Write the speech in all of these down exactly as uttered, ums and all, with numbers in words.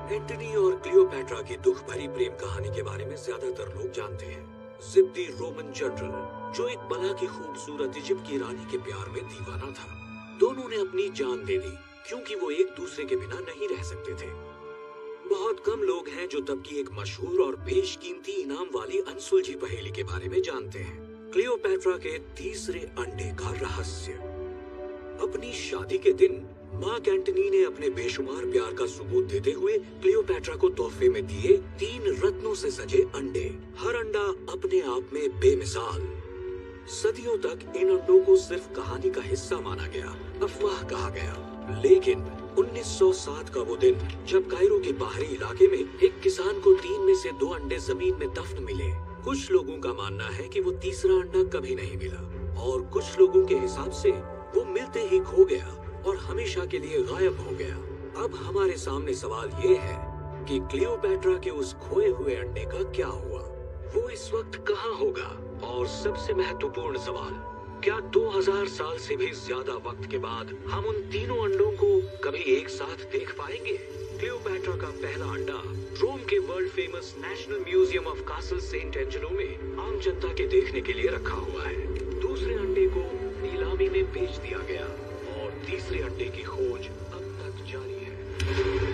Antony और Cleopatra की दुख भरी प्रेम कहानी के बारे में ज्यादातर लोग जानते हैं। जिद्दी रोमन जनरल जो एक बला की खूबसूरत इजिप्ट की रानी के प्यार में दीवाना था। दोनों ने अपनी जान दे दी क्योंकि वो एक दूसरे के बिना नहीं रह सकते थे। बहुत कम लोग हैं जो तब की एक मशहूर और बेशकीमती इनाम वाली अनसुलझी पहेली के बारे में जानते हैं, क्लियोपैट्रा के तीसरे अंडे का रहस्य। अपनी शादी के दिन मार्क एंटनी ने अपने बेशुमार प्यार का सबूत देते हुए क्लियोपैट्रा को तोहफे में दिए तीन रत्नों से सजे अंडे। हर अंडा अपने आप में बेमिसाल। सदियों तक इन अंडों को सिर्फ कहानी का हिस्सा माना गया, अफवाह कहा गया। लेकिन उन्नीस सौ सात का वो दिन जब कायरो के बाहरी इलाके में एक किसान को तीन में से दो अंडे जमीन में दफन मिले। कुछ लोगों का मानना है कि वो तीसरा अंडा कभी नहीं मिला और कुछ लोगों के हिसाब से वो मिलते ही खो गया और हमेशा के लिए गायब हो गया। अब हमारे सामने सवाल ये है कि क्लियोपैट्रा के उस खोए हुए अंडे का क्या हुआ, वो इस वक्त कहाँ होगा? और सबसे महत्वपूर्ण सवाल, क्या दो हज़ार साल से भी ज्यादा वक्त के बाद हम उन तीनों अंडों को कभी एक साथ देख पाएंगे? क्लियोपैट्रा का पहला अंडा रोम के world famous national museum of Castel Sant'Angelo एंजेलो में आम जनता के देखने के लिए रखा हुआ है। दूसरे अंडे को नीलामी में बेच दिया गया और तीसरे अंडे की खोज अब तक जारी है।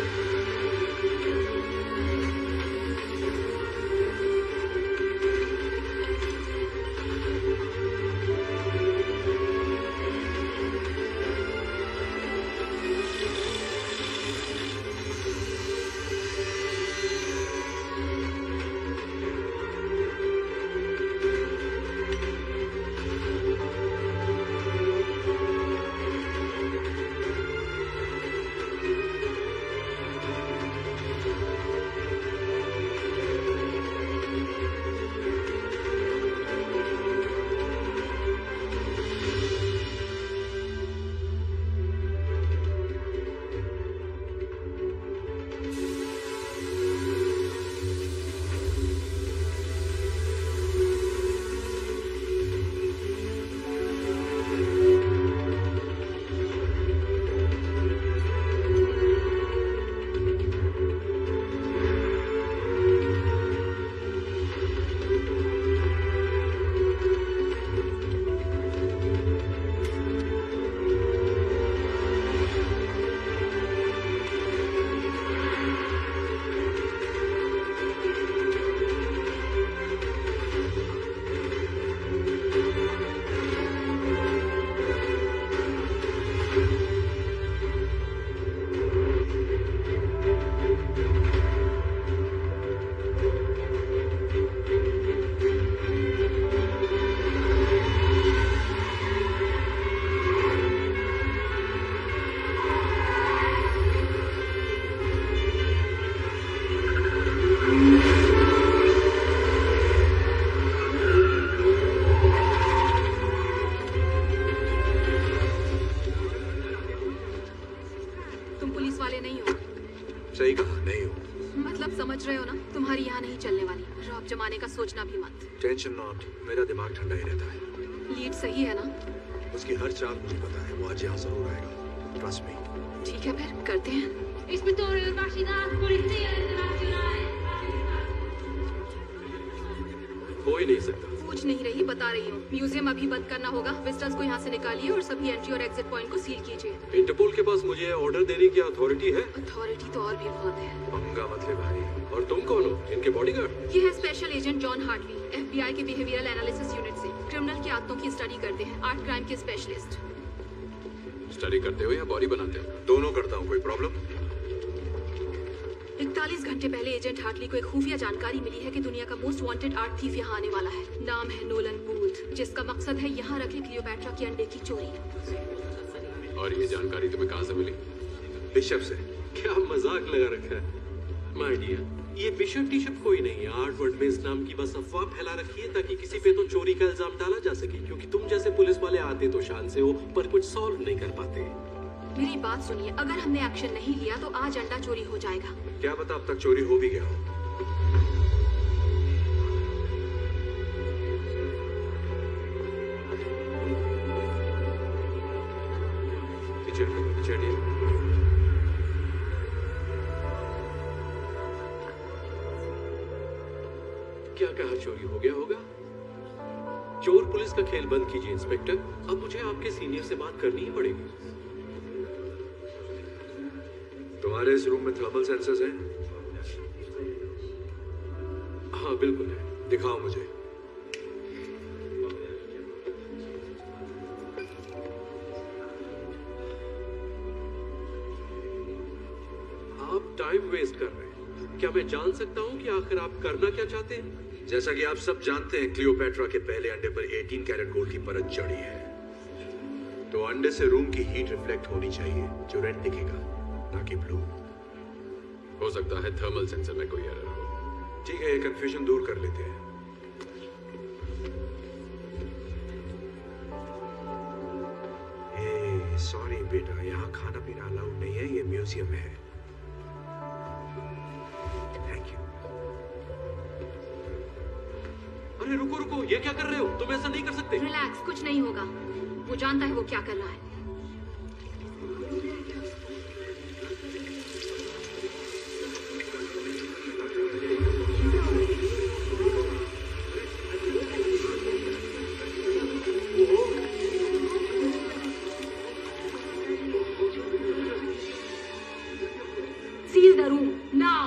जमाने का सोचना भी मत। टेंशन नॉट, मेरा दिमाग ठंडा ही रहता है। लीड सही है ना? उसकी हर चाल मुझे पता है, वो आज यहाँ जरूर आएगा। Trust me. ठीक है फिर करते हैं। हो ही नहीं सकता। पूछ नहीं रही, बता रही हूँ। म्यूजियम अभी बंद करना होगा। विजिटर्स को यहाँ से निकालिए और सभी एंट्री और एग्जिट पॉइंट को सील कीजिए। इंटरपोल के पास मुझे ऑर्डर देने की अथॉरिटी है? अथॉरिटी तो और भी बहुत है। पंगा मत ले भाई। और तुम कौन हो? इनके बॉडीगार्ड? ये है special agent John Hartley, FBI के बिहेवियरल एनालिसिस यूनिट से। क्रिमिनल की आदतों की स्टडी करते हैं, आर्ट क्राइम के स्पेशलिस्ट। स्टडी करते हो या बॉडी बनाते हो? दोनों करता हूँ। कोई प्रॉब्लम? इकतालीस घंटे पहले एजेंट हार्टली को एक खुफिया जानकारी मिली है कि दुनिया का मोस्ट वांटेड आर्ट थीफ यहाँ आने वाला है। नाम है नोलन बूथ, जिसका मकसद है यहाँ रखे क्लियोपैट्रा की अंडे की चोरी। और ये जानकारी तुम्हें कहाँ से मिली? बिशप से। क्या मजाक लगा रखा है माय डियर? ये बिशप टिशप कोई नहीं है। आर्ट वर्ल्ड में इस नाम की बस अफवाह फैला रखी है ताकि किसी पे तो चोरी का इल्जाम डाला जा सके, क्योंकि तुम जैसे पुलिस वाले आते तो शान से हो पर कुछ सॉल्व नहीं कर पाते। मेरी बात सुनिए, अगर हमने एक्शन नहीं लिया तो आज अंडा चोरी हो जाएगा। क्या पता अब तक चोरी हो भी गया हो। चलिए क्या कहा चोरी हो गया होगा? चोर पुलिस का खेल बंद कीजिए इंस्पेक्टर। अब मुझे आपके सीनियर से बात करनी ही पड़ेगी। तुम्हारे इस रूम में थर्मल सेंसर्स हैं? हाँ बिल्कुल है। दिखाओ मुझे। आप टाइम वेस्ट कर रहे हैं। क्या मैं जान सकता हूँ कि आखिर आप करना क्या चाहते हैं? जैसा कि आप सब जानते हैं, क्लियोपेट्रा के पहले अंडे पर अठारह कैरेट गोल्ड की परत चढ़ी है, तो अंडे से रूम की हीट रिफ्लेक्ट होनी चाहिए, जो रेड दिखेगा, ना कि ब्लू। हो सकता है थर्मल सेंसर में कोई एरर हो। ठीक है, ये कंफ्यूजन दूर कर लेते हैं। ए, सॉरी बेटा, यहाँ खाना पीना अलाउड नहीं है, ये म्यूजियम है। Thank you. अरे रुको रुको, ये क्या कर रहे हो? तुम ऐसा नहीं कर सकते। रिलैक्स, कुछ नहीं होगा। वो जानता है वो क्या कर रहा है। Seal the room now.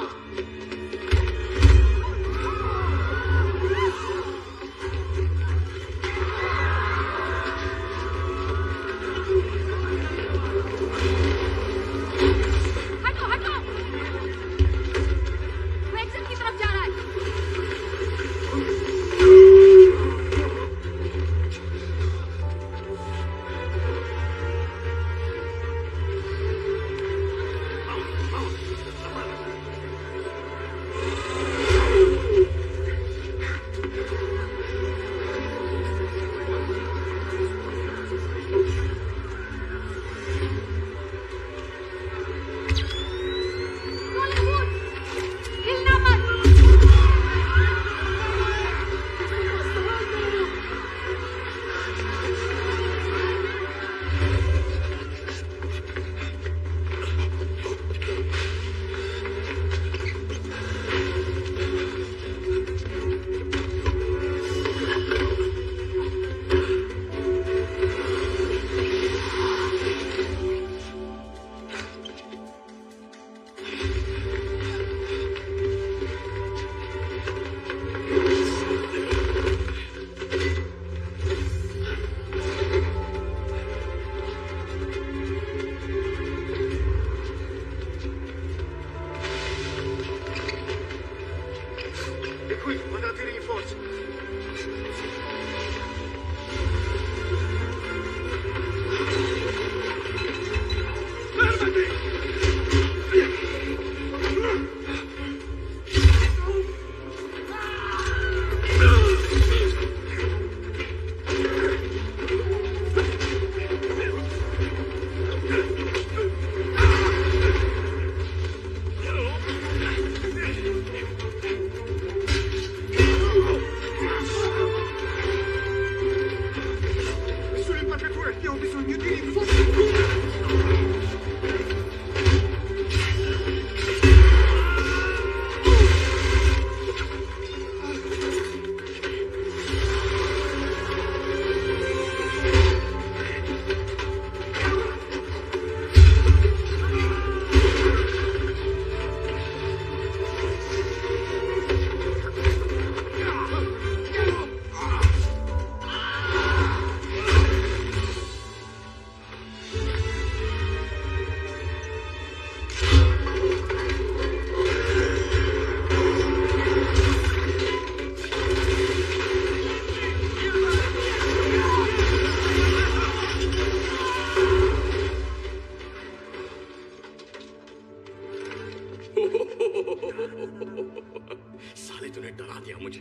साले तूने डरा दिया मुझे।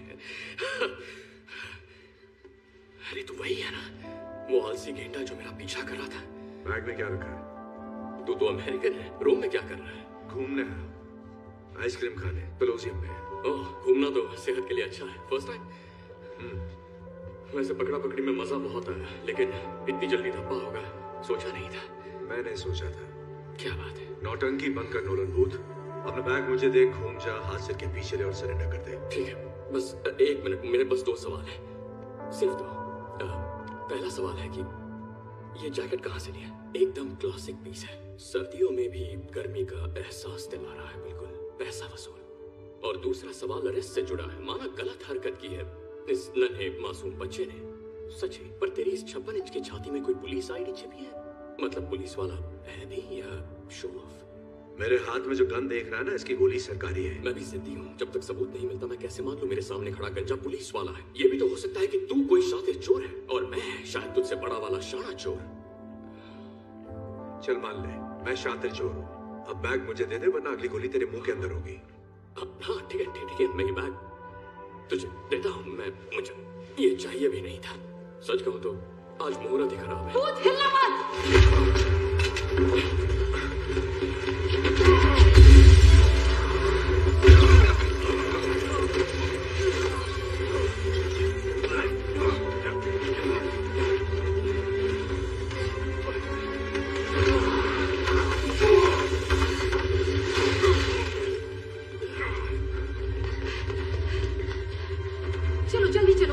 अरे तू वही है ना, वो आलसी गेंडा जो मेरा पीछा कर रहा था। बैग में क्या रखा है? तू तो अमेरिकन है, रूम में क्या कर रहा है? घूमने है, आइसक्रीम खाने, पेलोजियम में। ओह, घूमना तो सेहत के लिए अच्छा है। First time? वैसे पकड़ा पकड़ी में मजा बहुत आया, लेकिन इतनी जल्दी धब्बा होगा सोचा नहीं था। मैंने सोचा था। क्या बात है? नौटंकी बंद कर नोलन बूथ। अपना बैग मुझे दे, घूम जा, हाथ सिर के पीछे ले और सरेंडर कर दे। ठीक है। बस एक मिनट, मेरे बस दो सवाल हैं, सिर्फ दो। पहला सवाल है कि ये जैकेट कहाँ से लिया? एकदम क्लासिक पीस है, सर्दियों में भी गर्मी का एहसास दिला रहा है, बिल्कुल पैसा वसूल। और दूसरा सवाल अरेस्ट से जुड़ा है। माना गलत हरकत की है इस नन्हे मासूम बच्चे ने, सच है, पर तेरी इस छप्पन इंच की छाती में कोई पुलिस आईडी छिपी है? मतलब पुलिस वाला है भी या शो ऑफ? मेरे हाथ में जो गन देख रहा है ना, इसकी गोली सरकारी है। मैं भी जिद्दी हूँ, जब तक सबूत नहीं मिलता मैं कैसे मान लूं मेरे सामने खड़ा गंजा पुलिस वाला है? ये भी तो हो सकता है कि तू कोई शातिर चोर है और मैं शायद तुझसे बड़ा वाला शाना चोर। चल मान ले मैं शातिर चोर हूँ। अब बैग मुझे दे दे, वरना अगली गोली तेरे मुंह के अंदर होगी। हाँ ठीक है ठीक है, मैं ये बैग तुझे देता हूँ। मैं मुझे ये चाहिए भी नहीं था। सच कहूँ तो आज मुहूर्त ही खराब है। भूत हिलना मत। चलो जल्दी चलो।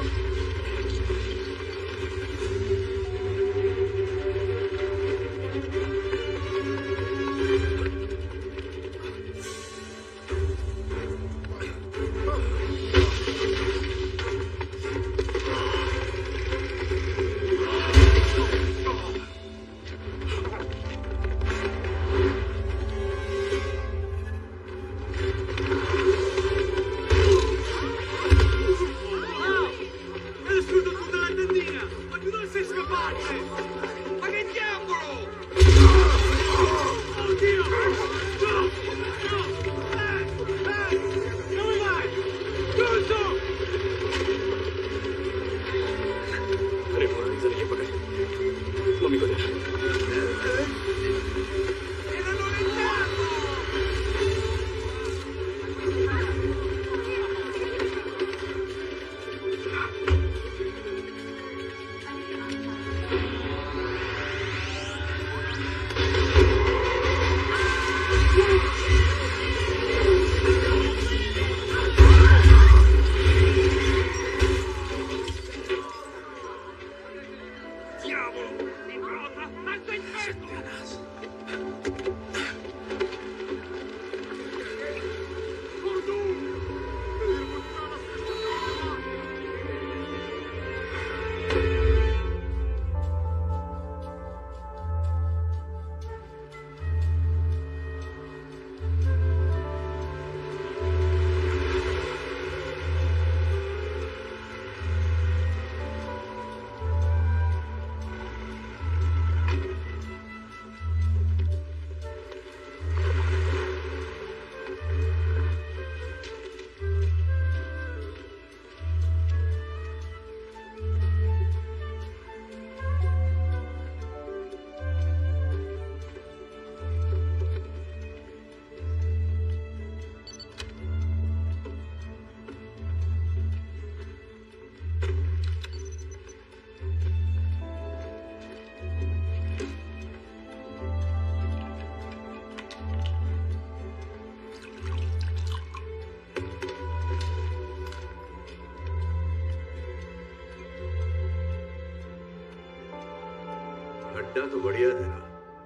अड्डा तो बढ़िया था।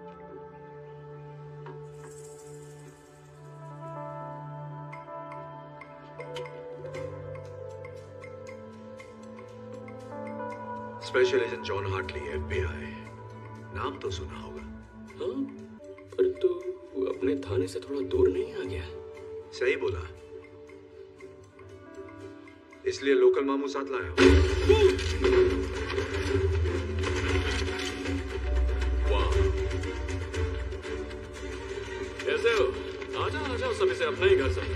Special agent John Hartley, FBI. नाम तो सुना होगा। हाँ, पर तू अपने थाने से थोड़ा दूर नहीं आ गया? सही बोला, इसलिए लोकल मामू साथ लाया हूं। कैसे हो? आजा आजा, सब इसे अपना ही घर समझ।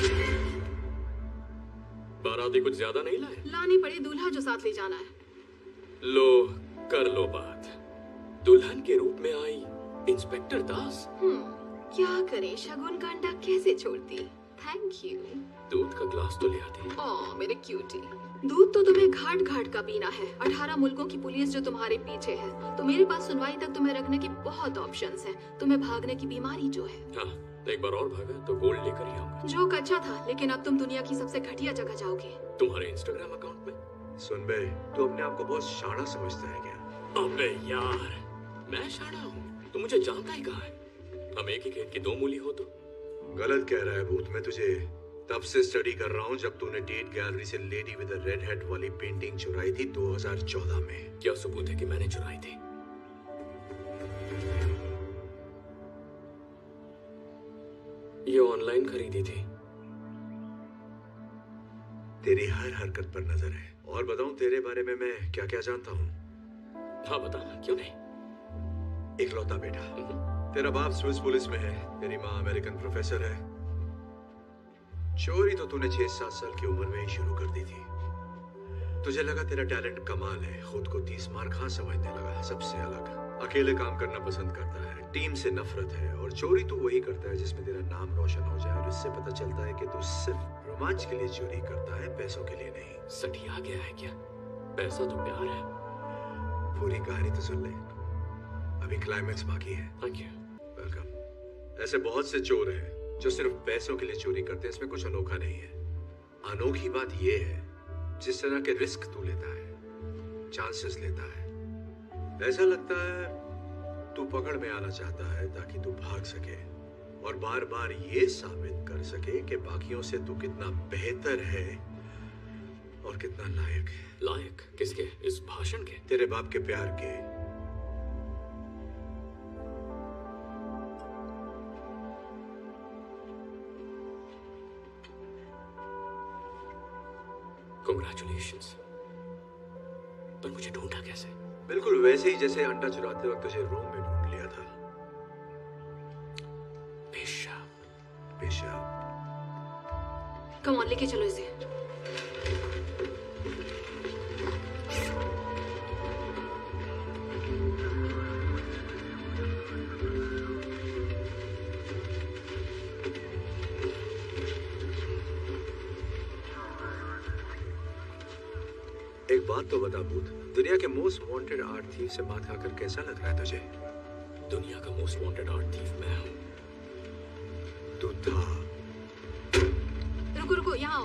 बाराती कुछ ज्यादा नहीं लाए? लानी पड़ी दूल्हा जो साथ ले जाना है। लो कर लो बात। दुल्हन के रूप में आई इंस्पेक्टर दास। हम्म, क्या करें, शगुन का अंडा कैसे छोड़ती। Thank you. दूध का ग्लास तो ले आती। ओह मेरे क्यूटी। दूध तो तुम्हें घाट घाट का पीना है। अठारह मुल्कों की पुलिस जो तुम्हारे पीछे है, तो मेरे पास सुनवाई तक तुम्हें रखने के बहुत ऑप्शंस हैं। तुम्हें भागने की बीमारी जो है। हाँ, एक बार और भागा तो गोल्ड लेकर ही आऊंगा। जोक अच्छा था, लेकिन अब तुम दुनिया की सबसे घटिया जगह जाओगे। तुम्हारे इंस्टाग्राम अकाउंट में? सुन बे, तू अपने आप को बहुत शाना समझता है क्या? अबे यार, मैं शाना हूँ? तू मुझे जानता ही कहाँ है? हम एक ही खेत की दो मूली हो तो। गलत कह रहा है भूत। मैं तुझे तब से स्टडी कर रहा हूँ जब तूने टेट गैलरी से lady with the red head वाली पेंटिंग चुराई थी दो हज़ार चौदह में। क्या सबूत है कि मैंने चुराई थी? ये ऑनलाइन खरीदी थी। तेरी हर हरकत पर नजर है। और बताऊं तेरे बारे में मैं क्या क्या जानता हूँ? हाँ बताना, क्यों नहीं। इकलौता बेटा। तेरा बाप स्विस पुलिस में है, तेरी माँ अमेरिकन प्रोफेसर है। चोरी तो तूने छह सात साल की उम्र में ही शुरू कर दी थी। तुझे लगा तेरा टैलेंट कमाल है, खुद को तीस मार खां समझने लगा, सबसे अलग। अकेले काम करना पसंद करता है, टीम से नफरत है, और चोरी तू वही करता है जिसमें तेरा नाम रोशन हो जाए। और इससे पता चलता है कि तू सिर्फ रोमांच के लिए चोरी करता है, पैसों के लिए नहीं। सठिया गया है क्या? पैसा तो प्यार है। पूरी कहानी तो सुन ले, अभी क्लाइमैक्स बाकी है। Thank you. वेलकम। ऐसे बहुत से चोर हैं जो सिर्फ पैसों के लिए चोरी करते हैं, इसमें कुछ अनोखा नहीं है। अनोखी बात यह है जिस तरह के रिस्क तू लेता है, चांसेस लेता है। ऐसा लगता है तू पकड़ में आना चाहता है ताकि तू भाग सके और बार बार ये साबित कर सके कि बाकियों से तू कितना बेहतर है और कितना लायक है। लायक किसके? इस भाषण के? तेरे बाप के प्यार के। Congratulations। पर मुझे ढूंढा कैसे? बिल्कुल वैसे ही जैसे अंडा चुराते वक्त तुझे रोम में ढूंढ लिया था। पेशाब। पेशाब। कम ऑन, लेके चलो इसे। एक बात तो बता भूत, दुनिया के मोस्ट वांटेड आर्ट थीफ से बात खाकर कैसा लग रहा है तुझे? दुनिया का मोस्ट वांटेड आर्ट थीफ मैं हूं। तू था। रुको रुको, यहाँ आओ।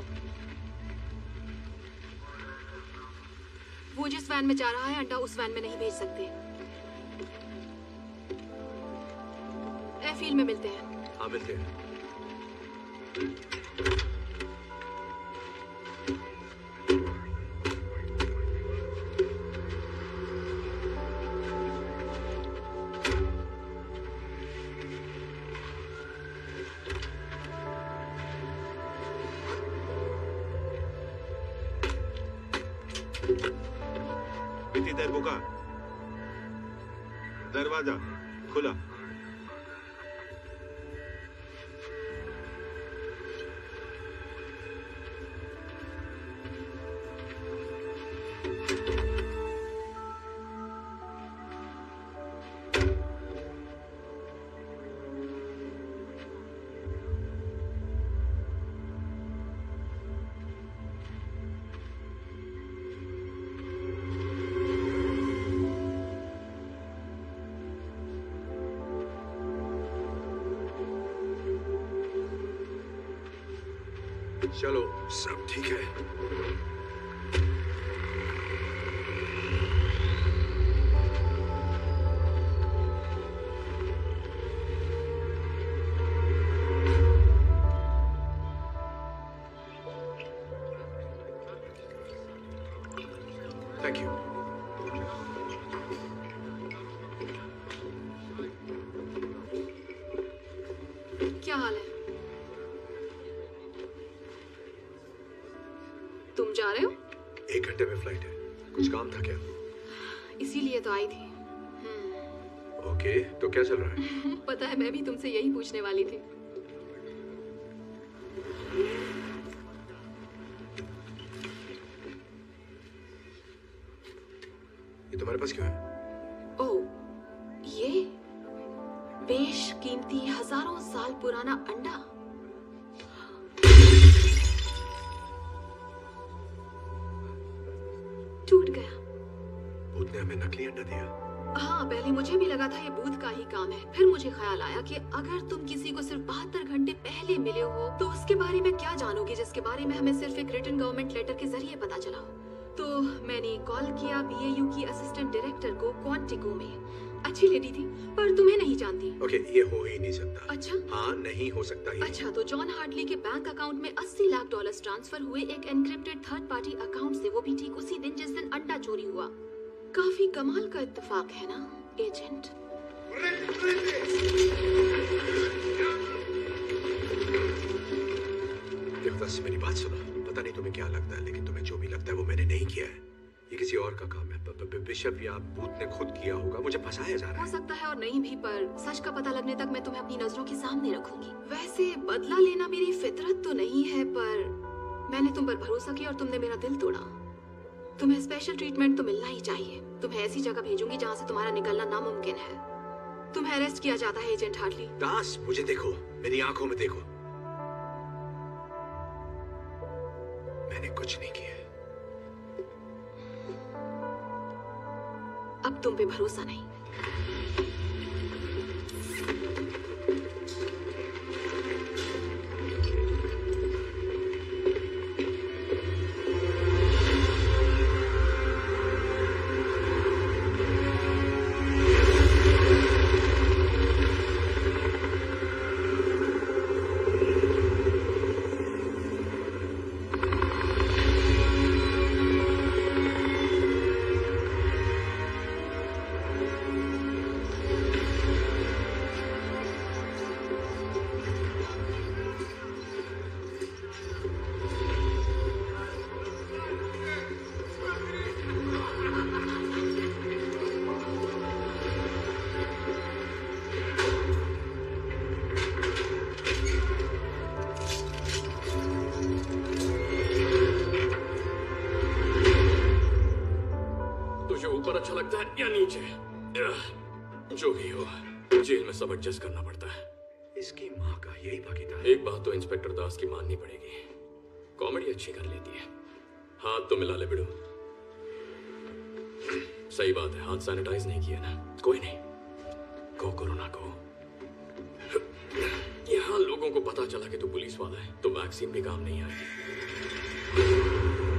वो जिस वैन में जा रहा है, अंडा उस वैन में नहीं भेज सकते। एयरफील्ड में मिलते हैं। हाँ मिलते हैं। कितनी देर रुका? दरवाजा खुला। चलो, सब ठीक है। Thank you. क्या हाल है? तुम जा रहे हो? एक घंटे में फ्लाइट है। कुछ काम था क्या? इसीलिए तो आई थी। ओके, तो क्या चल रहा है? पता है, मैं भी तुमसे यही पूछने वाली थी। ये तुम्हारे पास क्यों है? ओह, ये बेशकीमती हजारों साल पुराना अंडा। टूट गया। भूत ने हमें नकली अंडा दिया। हाँ, पहले मुझे भी लगा था ये भूत का ही काम है। फिर मुझे ख्याल आया कि अगर तुम किसी को सिर्फ बहत्तर घंटे पहले मिले हो तो उसके बारे में क्या जानोगे जिसके बारे में हमें सिर्फ एक रिटन गवर्नमेंट लेटर के जरिए पता चला हो। तो मैंने कॉल किया बीएयू की असिस्टेंट डायरेक्टर को क्वांटिको में। अच्छी लेडी थी पर तुम्हें नहीं जानती। ओके, ये हो ही नहीं सकता। अच्छा, हाँ, नहीं हो सकता ही। अच्छा, तो जॉन हार्टली के बैंक अकाउंट में अस्सी लाख डॉलर्स ट्रांसफर हुए एक एनक्रिप्टेड थर्ड पार्टी अकाउंट से, वो भी ठीक उसी दिन जिस दिन अंडा चोरी हुआ। काफी कमाल का इत्तेफाक है ना एजेंट? देखो बस मेरी बात सुनो। पता नहीं तुम्हें क्या लगता है, लेकिन तुम्हें जो भी लगता है वो मैंने नहीं किया है। ये किसी और का काम है। ब- ब- बिशप या भूत ने खुद किया होगा। मुझे फंसाया जा रहा हो है। सकता है और नहीं भी, पर सच का पता लगने तक मैं तुम्हें अपनी नजरों के सामने रखूंगी। वैसे बदला लेना मेरी फितरत तो नहीं है, पर मैंने तुम पर भरोसा किया और तुमने मेरा दिल तोड़ा। तुम्हें स्पेशल ट्रीटमेंट तो मिलना ही चाहिए। तुम्हें ऐसी जगह भेजूंगी जहाँ से तुम्हारा निकलना नामुमकिन है। तुम्हें अरेस्ट किया जाता है एजेंट हार्टली। दास, मुझे देखो, मेरी आंखों में देखो। मैंने कुछ नहीं किया। अब तुम पे भरोसा नहीं। अच्छा लगता है या नीचे, जो भी हो, जेल में सब एडजस्ट करना पड़ता है। इसकी माँ का यही बाकी था। एक बात तो इंस्पेक्टर दास की माननी पड़ेगी, कॉमेडी अच्छी कर लेती है। हाथ तो मिला ले बिड़ू। सही बात है, हाथ सैनिटाइज नहीं किया ना। कोई नहीं, को कोरोना को। यहाँ लोगों को पता चला कि तू पुलिस वाला है तो वैक्सीन भी काम नहीं आएगी।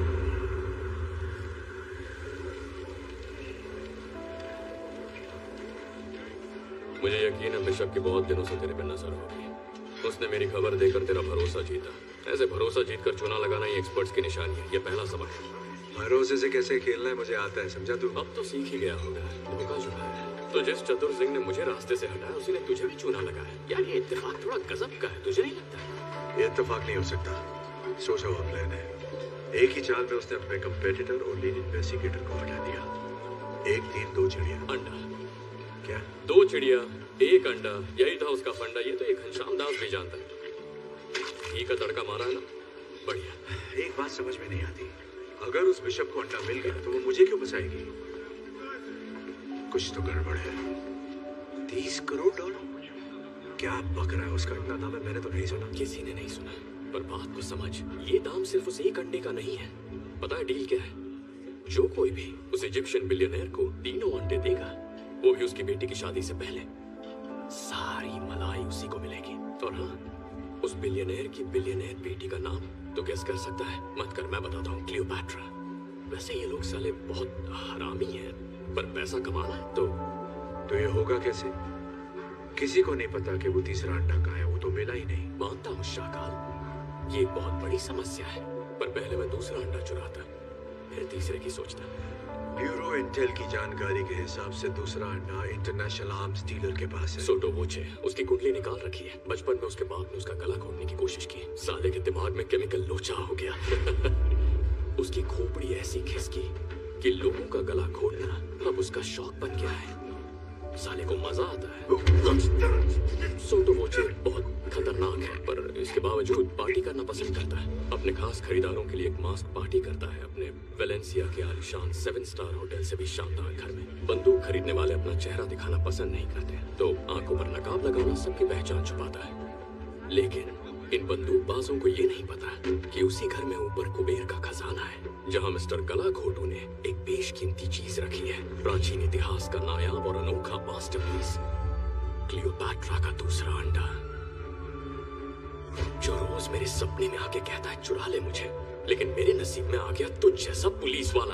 मुझे यकीन है बिशप की बहुत दिनों से तेरे पे नजर होगी। उसने मेरी खबर देकर तेरा भरोसा जीता। ऐसे भरोसा जीतकर चुना लगाना ही एक्सपर्ट्स की निशानी है। ये पहला सबक है। भरोसे से कैसे खेलना है मुझे आता है, समझा तू? अब तो सीख ही गया होगा। धोखा चुका है तो जिस चतुर सिंह ने मुझे रास्ते से हटाया उसी ने तुझे भी चुना लगाया। यार ये इत्तेफाक थोड़ा गजब का है, तुझे नहीं लगता? ये इत्तेफाक नहीं हो सकता, सोचा हुआ प्लान है। एक ही चाल में उसने अपने कंपेटिटर और लीड इन्वेस्टिगेटर को हटा दिया। एक तीर दो चिड़िया। अंडा क्या? दो चिड़िया एक अंडा, यही था उसका फंडा। ये तो एक घनश्याम दास भी जानता है। घी का तड़का मारा है ना, बढ़िया। एक बात समझ में नहीं आती, अगर उस बिशप को अंडा मिल गया तो वो मुझे क्यों बचाएगी? कुछ तो गड़बड़ है। तीस करोड़ डॉलर? क्या बक रहा है? उसका इतना दाम है, मैंने तो नहीं सुना। किसी ने नहीं सुना, पर बात को समझ। ये दाम सिर्फ उस एक अंडे का नहीं है। पता है डील क्या है? जो कोई भी उस इजिप्शियन बिलियनर को तीनों अंडे देगा, वो भी उसकी बेटी की शादी से पहले, सारी मलाई उसी को मिलेगी। और हाँ, उस बिलियनर की बिलियनर बेटी का नाम तो गेस कर सकता है? मत कर, मैं बताता हूँ, क्लियोपैट्रा। वैसे ये लोग साले बहुत हरामी हैं, पर पैसा कमाना है तो तो ये होगा कैसे? किसी को नहीं पता कि वो तीसरा अंडा कहाँ है, वो तो मिला ही नहीं। मानता हूँ शाकाल, ये एक बहुत बड़ी समस्या है, पर पहले मैं दूसरा अंडा चुराता, फिर तीसरे की सोचता। ब्यूरो इंटेल की जानकारी के हिसाब से दूसरा अंडा इंटरनेशनल आर्म्स डीलर के पास है। सोटो वोचे, उसकी कुंडली निकाल रखी है। बचपन में उसके बाप ने उसका गला घोटने की कोशिश की, साले के दिमाग में केमिकल लोचा हो गया। उसकी खोपड़ी ऐसी खिसकी कि लोगों का गला घोटना अब उसका शौक बन गया है। साले को मजा आता है। सोटो वोचे बहुत खतरनाक है, पर इसके बावजूद पार्टी करना पसंद करता है। अपने खास खरीदारों के लिए एक मास्क पार्टी करता है अपने वेलेंसिया के आलीशान सेवन स्टार होटल से भी शानदार घर में। बंदूक खरीदने वाले अपना चेहरा दिखाना पसंद नहीं करते, तो आंखों पर नकाब लगाना सबकी पहचान छुपाता है। लेकिन इन बंदूकबाजों को ये नहीं पता कि उसी घर में ऊपर कुबेर का खजाना है। जहां मिस्टर गलाघोटू ने एक बेशकीमती चीज रखी है, प्राचीन इतिहास का नायाब और अनोखा मास्टरपीस, क्लियोपैट्रा का दूसरा अंडा, जो रोज मेरे सपने में आके कहता है चुरा ले मुझे, लेकिन मेरे नसीब में आ गया तुझ जैसा पुलिस वाला।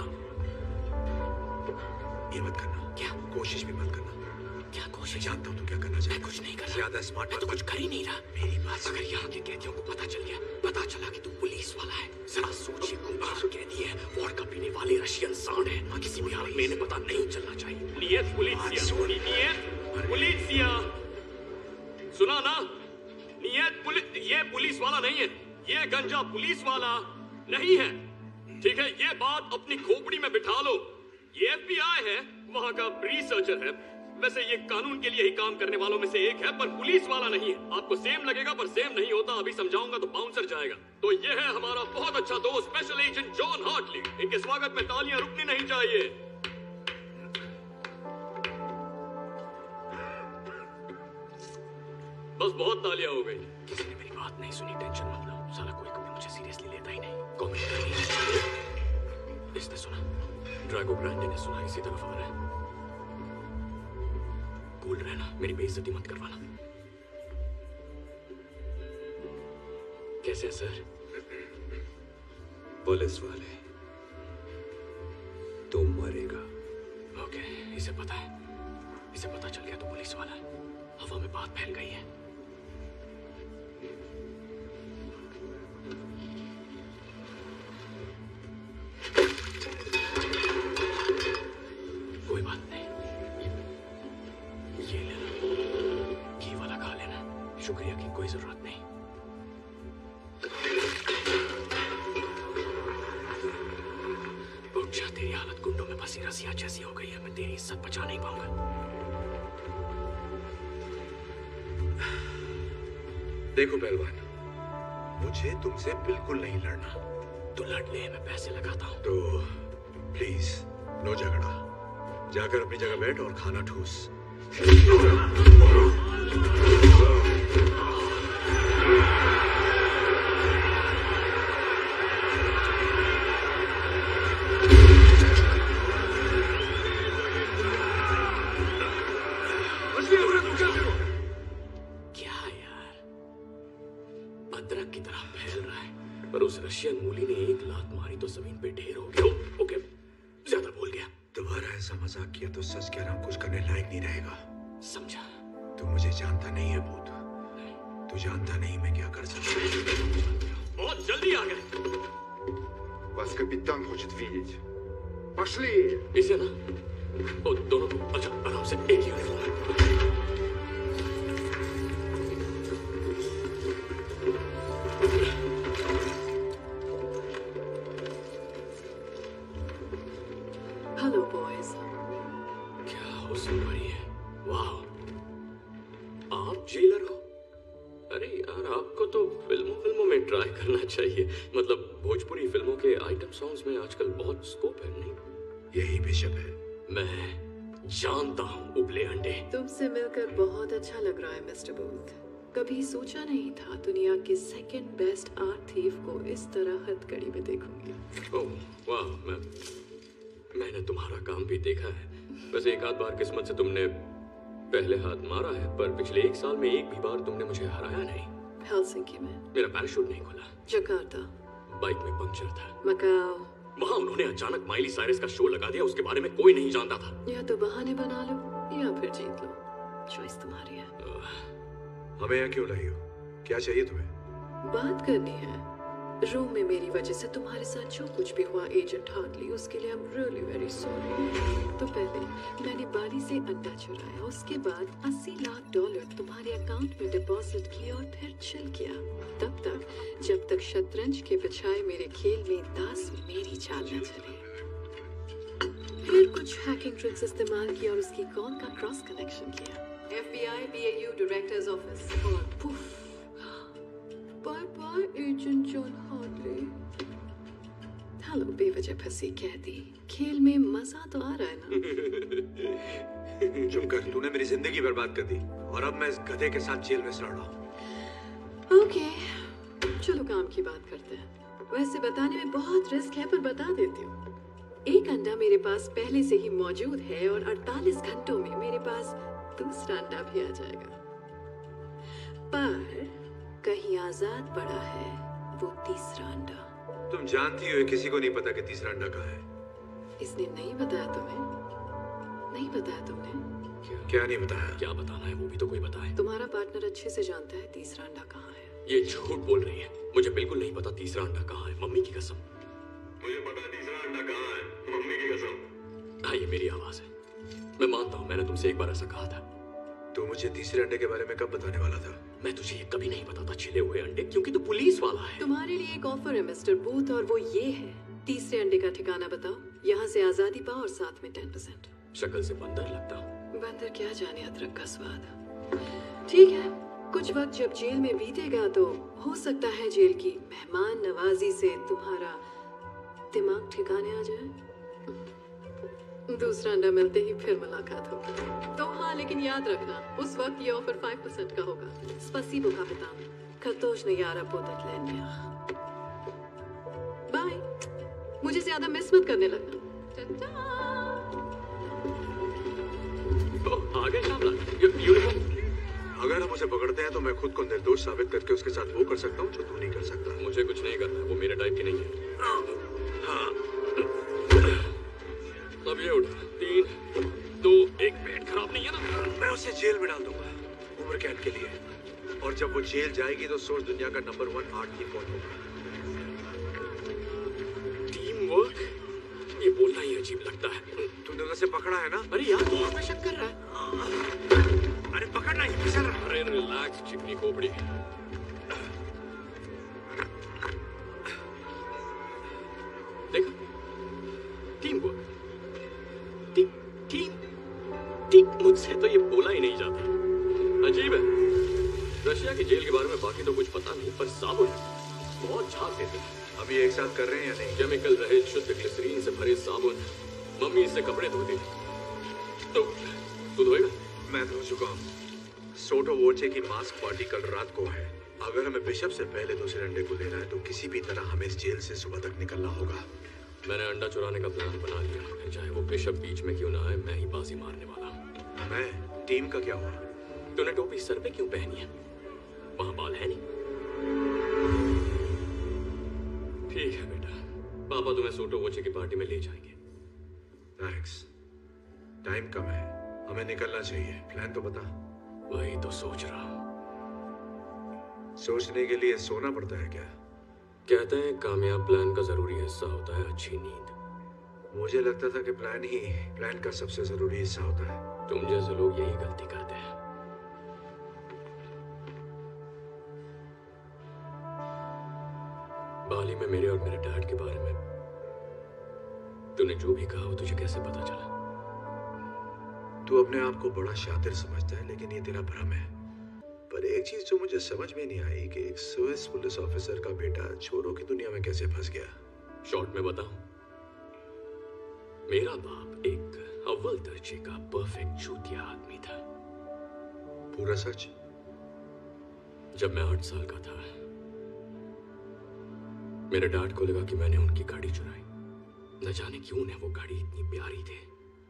ये मत करना। क्या? कोशिश भी मत करना। क्या कोशिश? जानता हूँ तू क्या करना चाहता है। मैं कुछ नहीं कर रहा। ज्यादा स्मार्ट मैं तो कुछ कर ही नहीं रहा। मेरी बात अगर यहाँ के कैदियों को पता चल गया, पता चला कि तू पुलिस वाला है, जरा सोच, ये खूंखार कैदी है, वोडका पीने वाले रशियन सांड है, किसी भी हाल में इन्हें पता नहीं चलना चाहिए। नियत पुलिसिया, नियत पुलिसिया, सुना ना? नियत पुलिस, ये पुलिस वाला नहीं है, ये गंजा पुलिस वाला नहीं है, ठीक है? ये बात अपनी खोपड़ी में बिठा लो। ये एफ बी आई है, वहाँ का रिसर्चर है, वैसे ये कानून के लिए ही काम करने वालों में से एक है, पर पुलिस वाला नहीं है। आपको सेम लगेगा पर सेम नहीं होता, अभी समझाऊंगा तो बाउंसर जाएगा। तो ये है हमारा बहुत अच्छा दोस्त स्पेशल एजेंट जॉन हार्टली। इनके स्वागत में तालियां रुकनी नहीं चाहिए। बस बहुत तालियां हो गई। किसी ने मेरी बात नहीं सुनी, टेंशन मत लो, साला कोई कभी मुझे सीरियसली लेता ही नहीं। कमेंट इसने सुना, ड्रैगो ग्रैंडे ने सुना, इसी तरफ आ रहा है। कूल रहना, मेरी बेइज्जती मत करवाना। कैसे है सर? पुलिस वाले, तुम मरेगा। ओके, इसे पता है, इसे पता चल गया तो पुलिस वाला है। हवा में बात फैल गई है। कोई बात नहीं, ये ले लो, घी वाला खा लेना, शुक्रिया की कोई जरूरत नहीं। उठ जा, तेरी हालत गुंडों में फंसी रसिया जैसी हो गई है, मैं तेरी इज्जत बचा नहीं पाऊंगा। देखो पहलवान, मुझे तुमसे बिल्कुल नहीं लड़ना। तो लड़ ले, मैं पैसे लगाता हूँ। तो प्लीज नो झगड़ा, जाकर अपनी जगह बैठ और खाना ठूस। उस रशियन मूली ने एक लात मारी तो जमीन पे ढेर हो गया। ओके, ज्यादा बोल गया। दोबारा ऐसा मजाक किया तो सच कह रहा हूं, कुछ करने लायक नहीं रहेगा। समझा? तू मुझे जानता नहीं है भूत, तू जानता नहीं मैं क्या कर सकता हूँ। बहुत जल्दी आ गए। Вас капитан хочет видеть. Пошли! इसे ना, ओ, दोनों को अच्छा आराम से एक यूनिफॉर्म। Hello boys. क्या हुस्न भरी है, वाह। आप जेलर हो? अरे यार, आपको तो फिल्मों फिल्मों में ट्राई करना चाहिए। मतलब भोजपुरी फिल्मों के आइटम सॉन्ग्स में आजकल बहुत स्कोप है, नहीं? यही बिशप है। मैं जानता हूँ उबले अंडे। तुमसे मिलकर बहुत अच्छा लग रहा है मिस्टर बूथ। कभी सोचा नहीं था दुनिया के सेकंड बेस्ट आर्ट थीफ को इस तरह हथकड़ी में देखूंगी। ओह वाह, मैं मैंने तुम्हारा काम भी देखा है। वैसे एक आध बार किस्मत से तुमने पहले हाथ मारा है, पर पिछले एक साल में एक भी बार तुमने मुझे हराया नहीं। हेलसिंकी में मेरा पैराशूट नहीं खुला। जकार्ता बाइक में पंक्चर था। मकाओ वहाँ उन्होंने अचानक माइली साइरस का शो लगा दिया, उसके बारे में कोई नहीं जानता था। या तो बहाने बना लो या फिर जीत लो, चॉइस तुम्हारी है। हमें यहाँ क्यों लाई हो? क्या चाहिए तुम्हें? बात करनी है। रूम में मेरी वजह से तुम्हारे साथ जो कुछ भी हुआ एजेंट हार्टली, उसके लिए I am really very sorry. तो पहले मैंने बारी से अंडा चुराया, उसके बाद अस्सी लाख डॉलर तुम्हारे अकाउंट में डिपॉजिट किया और फिर चिल किया, तब तक जब तक शतरंज के बजाय मेरे खेल में दास मेरी चाल न चले। फिर कुछ हैकिंग ट्रिक्स इस्तेमाल किया और उसकी कॉल का क्रॉस कनेक्शन किया। F B I B A U director's office और poof, bye bye agent John Hartley. Hello बेवजह फंसी कैदी, खेल में मजा तो आ रहा है ना? चुप कर, तूने मेरी जिंदगी बर्बाद कर दी और अब मैं इस गधे के साथ जेल में सड़ रहा हूँ। ओके, चलो काम की बात करते हैं। वैसे बताने में बहुत रिस्क है, पर बता देती हूँ। एक अंडा मेरे पास पहले से ही मौजूद है और अड़तालीस घंटों में मेरे पास दूसरा अंडा भी आ जाएगा। पर कहीं आजाद पड़ा है वो तीसरा अंडा। तुम जानती हो किसी को नहीं पता कि तीसरा अंडा कहाँ है। इसने नहीं बताया तुम्हें? नहीं बताया तुमने? क्या, क्या नहीं बताया? क्या बताना है वो भी तो कोई बताए। तुम्हारा पार्टनर अच्छे से जानता है तीसरा अंडा कहाँ है। ये झूठ बोल रही है, मुझे बिल्कुल नहीं पता तीसरा अंडा कहाँ है, मम्मी की कसम। मुझे पता है तीसरा अंडा कहाँ है, मम्मी की कसम। हाँ, ये मेरी आवाज है। मैं मानता हूँ मैंने तुमसे एक बार ऐसा कहा था। तो मुझे तीसरे अंडे के बारे में कब बताने वाला था? मैं तुझे ये कभी नहीं बताता छिले हुए अंडे, क्योंकि तू पुलिस वाला है। तुम्हारे लिए एक ऑफर है मिस्टर बूथ, और वो ये है, तीसरे अंडे का ठिकाना बताओ, यहाँ से आजादी पाओ और साथ में टेन परसेंट। शक्ल से बंदर लगता हूँ। बंदर क्या जाने अदरक का स्वाद। ठीक है, कुछ वक्त जब जेल में बीतेगा तो हो सकता है जेल की मेहमान नवाजी से तुम्हारा दिमाग ठिकाने आ जाए। दूसरा अंडा मिलते ही फिर मुलाकात होगी। तो हाँ, लेकिन याद रखना उस वक्त ये ऑफर फाइव परसेंट का होगा। स्पसीबो कापितान, खतोश यारा पोतक लेनिया। बाय। मुझे ज्यादा मिस मत करने लगना। आ गए शामला। अगर हम उसे पकड़ते हैं तो मैं खुद को निर्दोष साबित करके उसके साथ वो कर सकता हूँ जो तू नहीं कर सकता। मुझे कुछ नहीं करना है, वो मेरे टाइप की नहीं है। हाँ। अब ये उठ, तीन, दो, एक, पेट खराब नहीं है ना? मैं उसे जेल में डाल दूंगा उम्र कैद के लिए, और जब वो जेल जाएगी तो सोच दुनिया का नंबर वन आर्ट की कौन होगा। टीम वर्क, ये बोलना ही अजीब लगता है। तूने उसे पकड़ा है ना? अरे यार, तू पे शक कर रहा है। अरे पकड़ना ही फिसल रहा। अरे रिलैक्स चिकनी खोपड़ी। देखा, team work, team team team मुझसे तो ये बोला ही नहीं जाता। अजीब है। रशिया की जेल के बारे में बाकी तो कुछ पता नहीं, पर साबुन बहुत झाग देते हैं। अभी एक साथ कर रहे हैं या नहीं? केमिकल रहित शुद्ध ग्लिसरीन से भरे साबुन, मम्मी इससे कपड़े धोती। तो तू धोएगा? मैं धो चुका हूँ। सोटो वोचे की मास्क पार्टी कल रात को है। अगर हमें बिशप से पहले दूसरे अंडे को लेना है तो किसी भी तरह हमें इस जेल से सुबह तक निकलना होगा। मैंने अंडा चुराने का प्लान बना लिया, फिर चाहे वो बिशप बीच में क्यों ना आए, मैं ही बाजी मारने वाला हूँ। मैं? टीम का क्या हुआ? तूने टोपी सर पे क्यों पहनी है? वहां बाल है नहीं? ठीक है बेटा, पापा तुम्हें सोटो वोचे की पार्टी में ले जाएंगे। थैंक्स। टाइम कम है, हमें निकलना चाहिए। प्लान तो बता। वही तो सोच रहा हूँ। सोचने के लिए सोना पड़ता है क्या? कहते हैं कामयाब प्लान का जरूरी हिस्सा होता है अच्छी नींद। मुझे लगता था कि प्लान ही प्लान का सबसे जरूरी हिस्सा होता है। तुम जैसे लोग यही गलती करते हैं। बाली में मेरे और मेरे डैड के बारे में तूने जो भी कहा वो तुझे कैसे पता चला? तू अपने आप को बड़ा शातिर समझता है, लेकिन ये तेरा भ्रम है। पर एक चीज जो मुझे समझ में नहीं आई कि एक स्विस पुलिस ऑफिसर का बेटा छोरों की दुनिया में कैसे फंस गया। शॉर्ट में बताऊं, मेरा बाप एक अव्वल दर्जे का परफेक्ट चूतिया आदमी था। पूरा सच? जब मैं आठ साल का था, मेरे डैड को लगा कि मैंने उनकी गाड़ी चुराई। न जाने क्यों उन्हें वो गाड़ी इतनी प्यारी थी।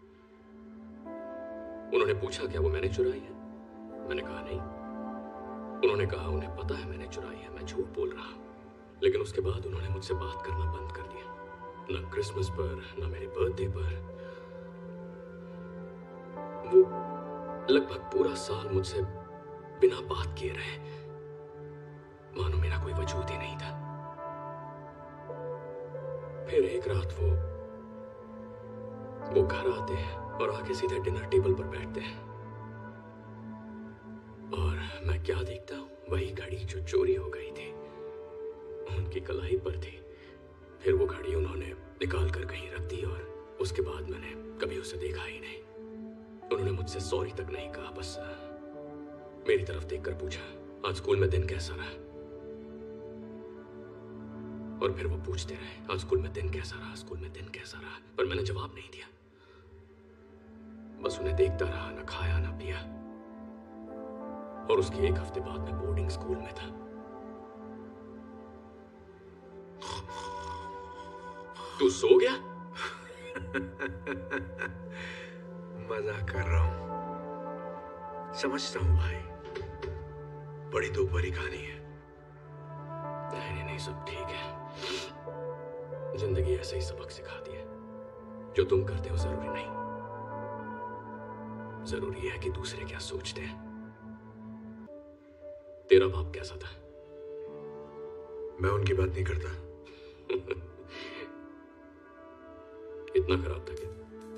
उन्होंने पूछा क्या वो मैंने चुराई है? मैंने कहा नहीं। उन्होंने कहा उन्हें पता है मैंने चुराई है, मैं झूठ बोल रहा। लेकिन उसके बाद उन्होंने मुझसे बात करना बंद कर दिया। न क्रिसमस पर, न मेरे बर्थडे पर। वो लगभग पूरा साल मुझसे बिना बात किए रहे, मानो मेरा कोई वजूद ही नहीं था। फिर एक रात वो वो घर आते हैं और आके सीधे डिनर टेबल पर बैठते हैं, और मैं क्या देखता हूँ, वही घड़ी जो चोरी हो गई थी उनकी कलाई पर थी। फिर वो घड़ी उन्होंने निकाल कर कहीं रख दी, और उसके बाद मैंने कभी उसे देखा ही नहीं। उन्होंने मुझसे सॉरी तक नहीं कहा, बस मेरी तरफ देखकर पूछा आज स्कूल में दिन कैसा रहा। और फिर वो पूछते रहे आज स्कूल में दिन कैसा रहा, स्कूल में दिन कैसा रहा, पर मैंने जवाब नहीं दिया। बस उन्हें देखता रहा, ना खाया ना पिया। और उसके एक हफ्ते बाद मैं बोर्डिंग स्कूल में था। तू सो गया? मजाक कर रहा हूं। समझता हूं भाई, बड़ी दुख भरी कहानी है। नहीं नहीं नहीं, सब ठीक है। जिंदगी ऐसे ही सबक सिखाती है। जो तुम करते हो जरूरी नहीं, जरूरी है कि दूसरे क्या सोचते हैं। तेरा बाप कैसा था? मैं उनकी बात नहीं करता। इतना खराब था क्या?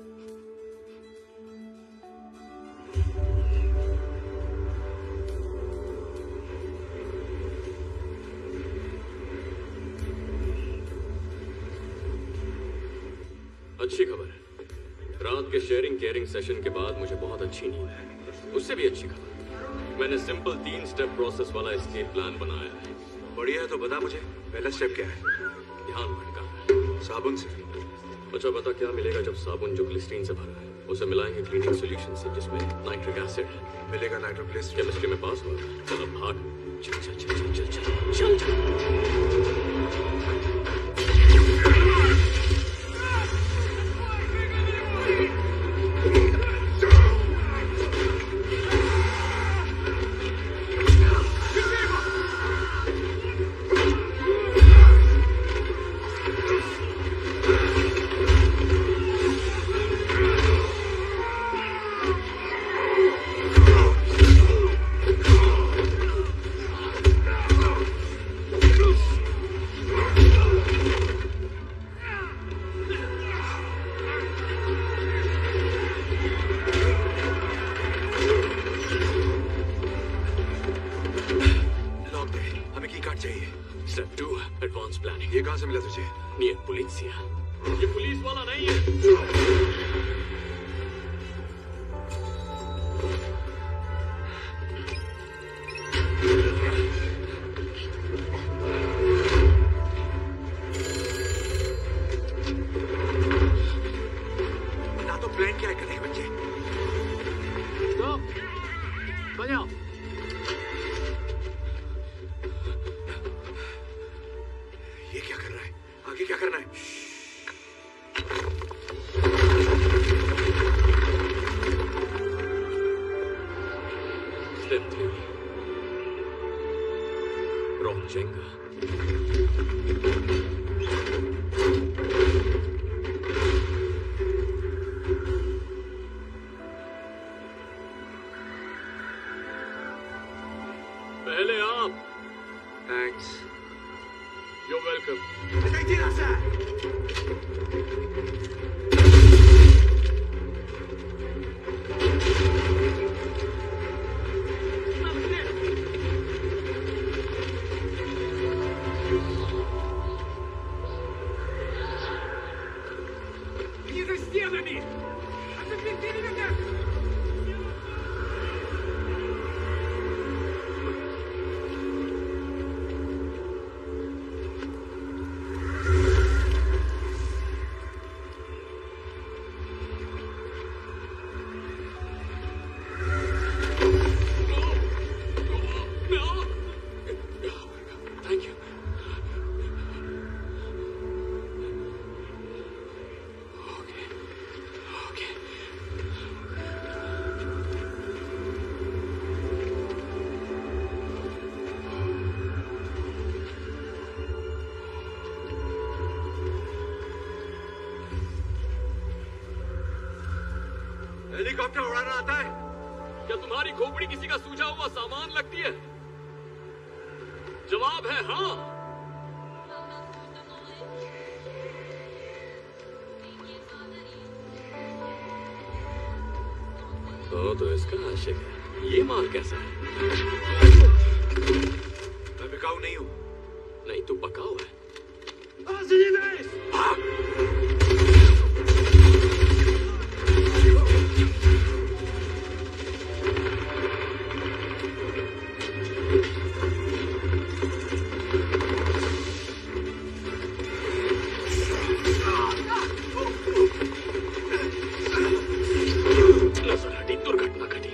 अच्छी खबर है, रात के शेयरिंग केयरिंग सेशन के बाद मुझे बहुत अच्छी नींद है। उससे भी अच्छी खबर, मैंने सिंपल तीन स्टेप प्रोसेस वाला एस्केप प्लान बनाया है। बढ़िया है, तो बता मुझे पहला स्टेप क्या है? ध्यान भटकाना है। साबुन से? अच्छा बता, क्या मिलेगा जब साबुन जो ग्लिसरीन से भरा है उसे मिलाएंगे क्लीनिंग सॉल्यूशन से जिसमें नाइट्रिक एसिड है? मिलेगा नाइट्रोग्लिसरीन। केमिस्ट्री में पास हुआ? चल अब भाग। चल चल चल चल चल चल चल चल। ये पुलिस वाला नहीं है। ना तो प्लान क्या है करने बच्चे। स्टॉप, बजाओ। ये क्या कर रहा है? आगे क्या करना है? Step three. Rock Jenga. पहले आप। Thanks. You're welcome. हेलीकॉप्टर उड़ाना आता है? क्या तुम्हारी खोपड़ी किसी का सूझा हुआ सामान लगती है? जवाब है हाँ। तो तो इसका आशिक है। ये माल कैसा है? मैं बिकाऊ नहीं हूं। नहीं तू पकाऊ है। नजर हटी, दुर्घटना घटी।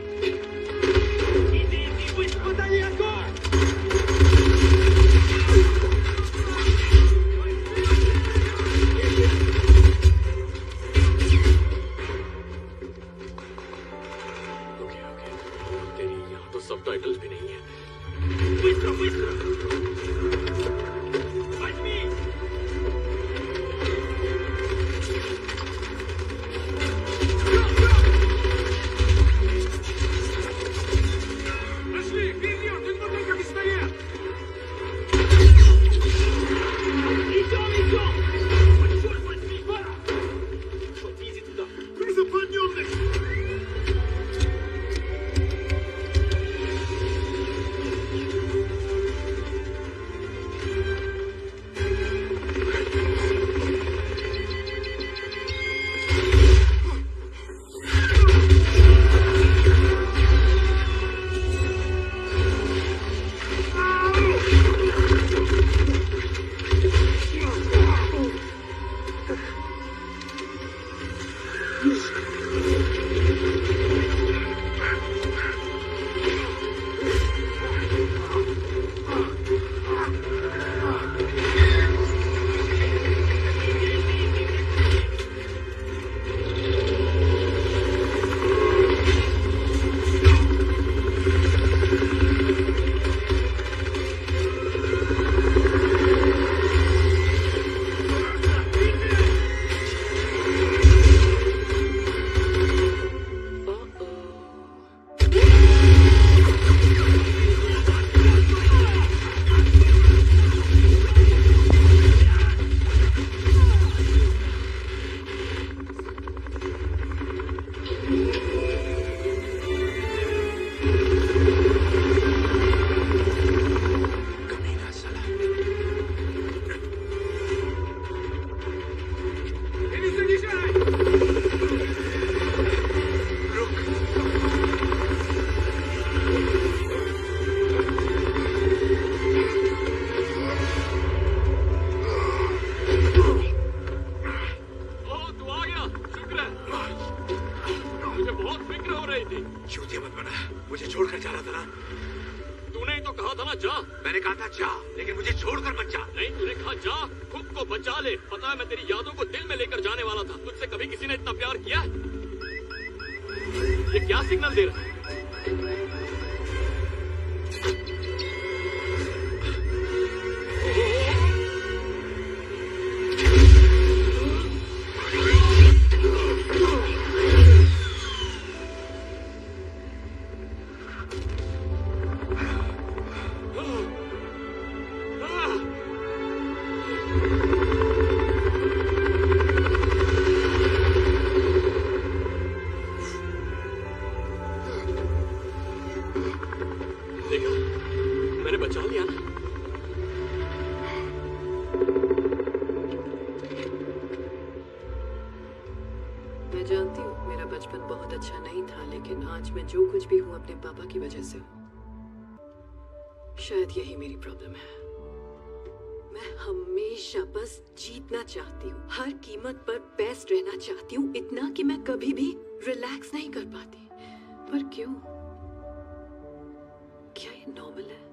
शायद यही मेरी प्रॉब्लम है। मैं हमेशा बस जीतना चाहती हूँ, हर कीमत पर बेस्ट रहना चाहती हूँ, इतना कि मैं कभी भी रिलैक्स नहीं कर पाती। पर क्यों? क्या ये नॉर्मल है?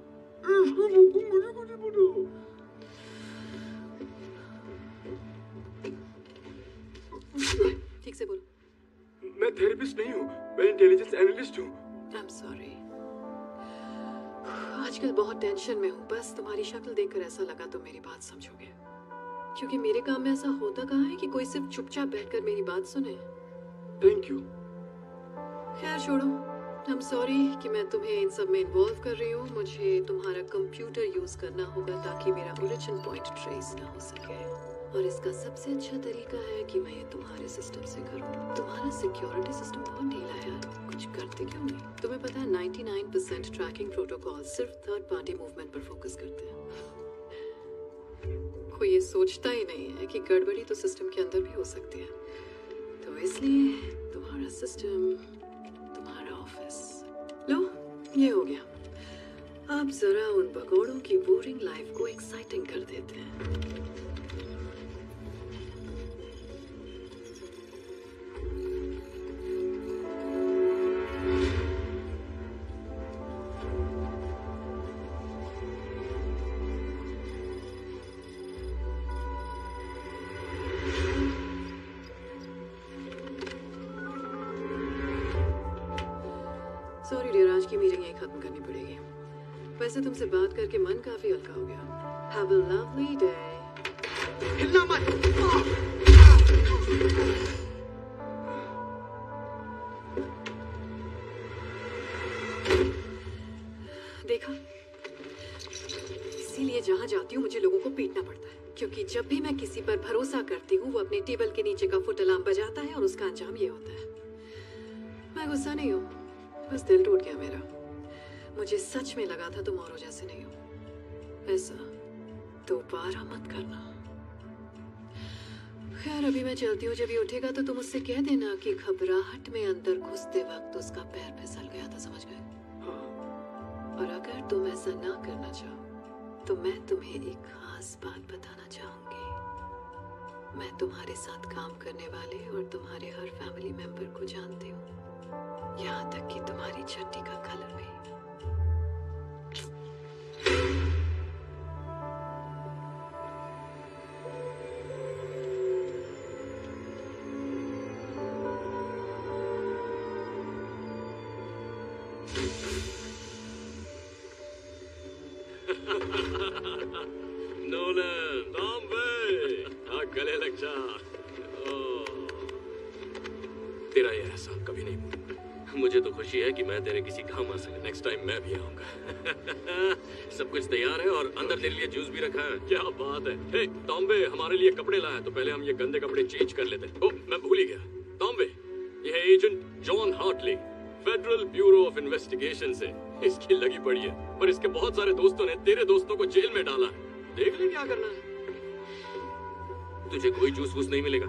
ठीक से बोलो। मैं थेरेपिस्ट नहीं हूँ, मैं इंटेलिजेंस एनालिस्ट हूँ। I am sorry. आजकल बहुत टेंशन में हूँ, बस तुम्हारी शक्ल देखकर ऐसा लगा तो मेरी बात समझोगे, क्योंकि मेरे काम में ऐसा होता कहाँ है कि कोई सिर्फ चुपचाप बैठकर मेरी बात सुने। Thank you. खैर छोड़ो, आई एम सॉरी कि मैं तुम्हें इन सब में इन्वॉल्व कर रही हूँ। मुझे तुम्हारा कंप्यूटर यूज करना होगा ताकि मेरा ओरिजिन पॉइंट ट्रेस ना हो सके, और इसका सबसे अच्छा तरीका है कि मैं ये तुम्हारे सिस्टम से करूँ। तुम्हारा सिक्योरिटी सिस्टम बहुत ढीला है यार, कुछ करते क्यों नहीं? तुम्हें पता है निन्यानवे परसेंट ट्रैकिंग प्रोटोकॉल सिर्फ थर्ड पार्टी मूवमेंट पर फोकस करते हैं। कोई ये सोचता ही नहीं है कि गड़बड़ी तो सिस्टम के अंदर भी हो सकती है। तो इसलिए तुम्हारा सिस्टम, तुम्हारा ऑफिस, लो ये हो गया। अब जरा उन भगोड़ों की बोरिंग लाइफ को एक्साइटिंग कर देते हैं। सॉरी डियर, आज की मीटिंग यही खत्म करनी पड़ेगी। वैसे तुमसे बात करके मन काफी हल्का हो गया। Have a lovely day. हिलना मत। देखा, इसीलिए जहाँ जाती हूँ मुझे लोगों को पीटना पड़ता है, क्योंकि जब भी मैं किसी पर भरोसा करती हूँ वो अपने टेबल के नीचे का फुट अलार्म बजाता है और उसका अंजाम ये होता है। मैं गुस्सा नहीं हूँ, बस दिल टूट गया मेरा। मुझे सच में लगा था तुम औरों जैसे नहीं हो। ऐसा दोबारा मत करना। खैर अभी मैं चलती हूँ, जब ये उठेगा तो तुम उससे कह देना कि घबराहट में अंदर घुसते वक्त उसका पैर फिसल गया था, समझ गए? और अगर तुम ऐसा ना करना चाहो तो मैं तुम्हें एक खास बात बताना चाहूंगी। मैं तुम्हारे साथ काम करने वाले और तुम्हारे हर फैमिली मेंबर को जानती हूँ, यहाँ तक कि तुम्हारी चड्डी का कलर भी। नोलन, टॉम्बे, हाँ गले लग जा। तेरा ये एहसान कभी नहीं भूलूंगा। मुझे तो खुशी है कि मैं तेरे किसी काम आ सके। नेक्स्ट टाइम मैं भी आऊंगा। सब कुछ तैयार है और अंदर तेरे लिए जूस भी रखा है। क्या बात है। हे टॉम्बे, हमारे लिए कपड़े लाया तो पहले हम ये गंदे कपड़े चेंज कर लेते। ओह मैं भूल ही गया। टॉम्बे, ये है agent John Hartley, Federal Bureau of Investigation से। इसकी लगी पड़ी है, पर इसके बहुत सारे दोस्तों ने तेरे दोस्तों को जेल में डाला है। देख ले क्या करना है। तुझे कोई जूस वूस नहीं मिलेगा।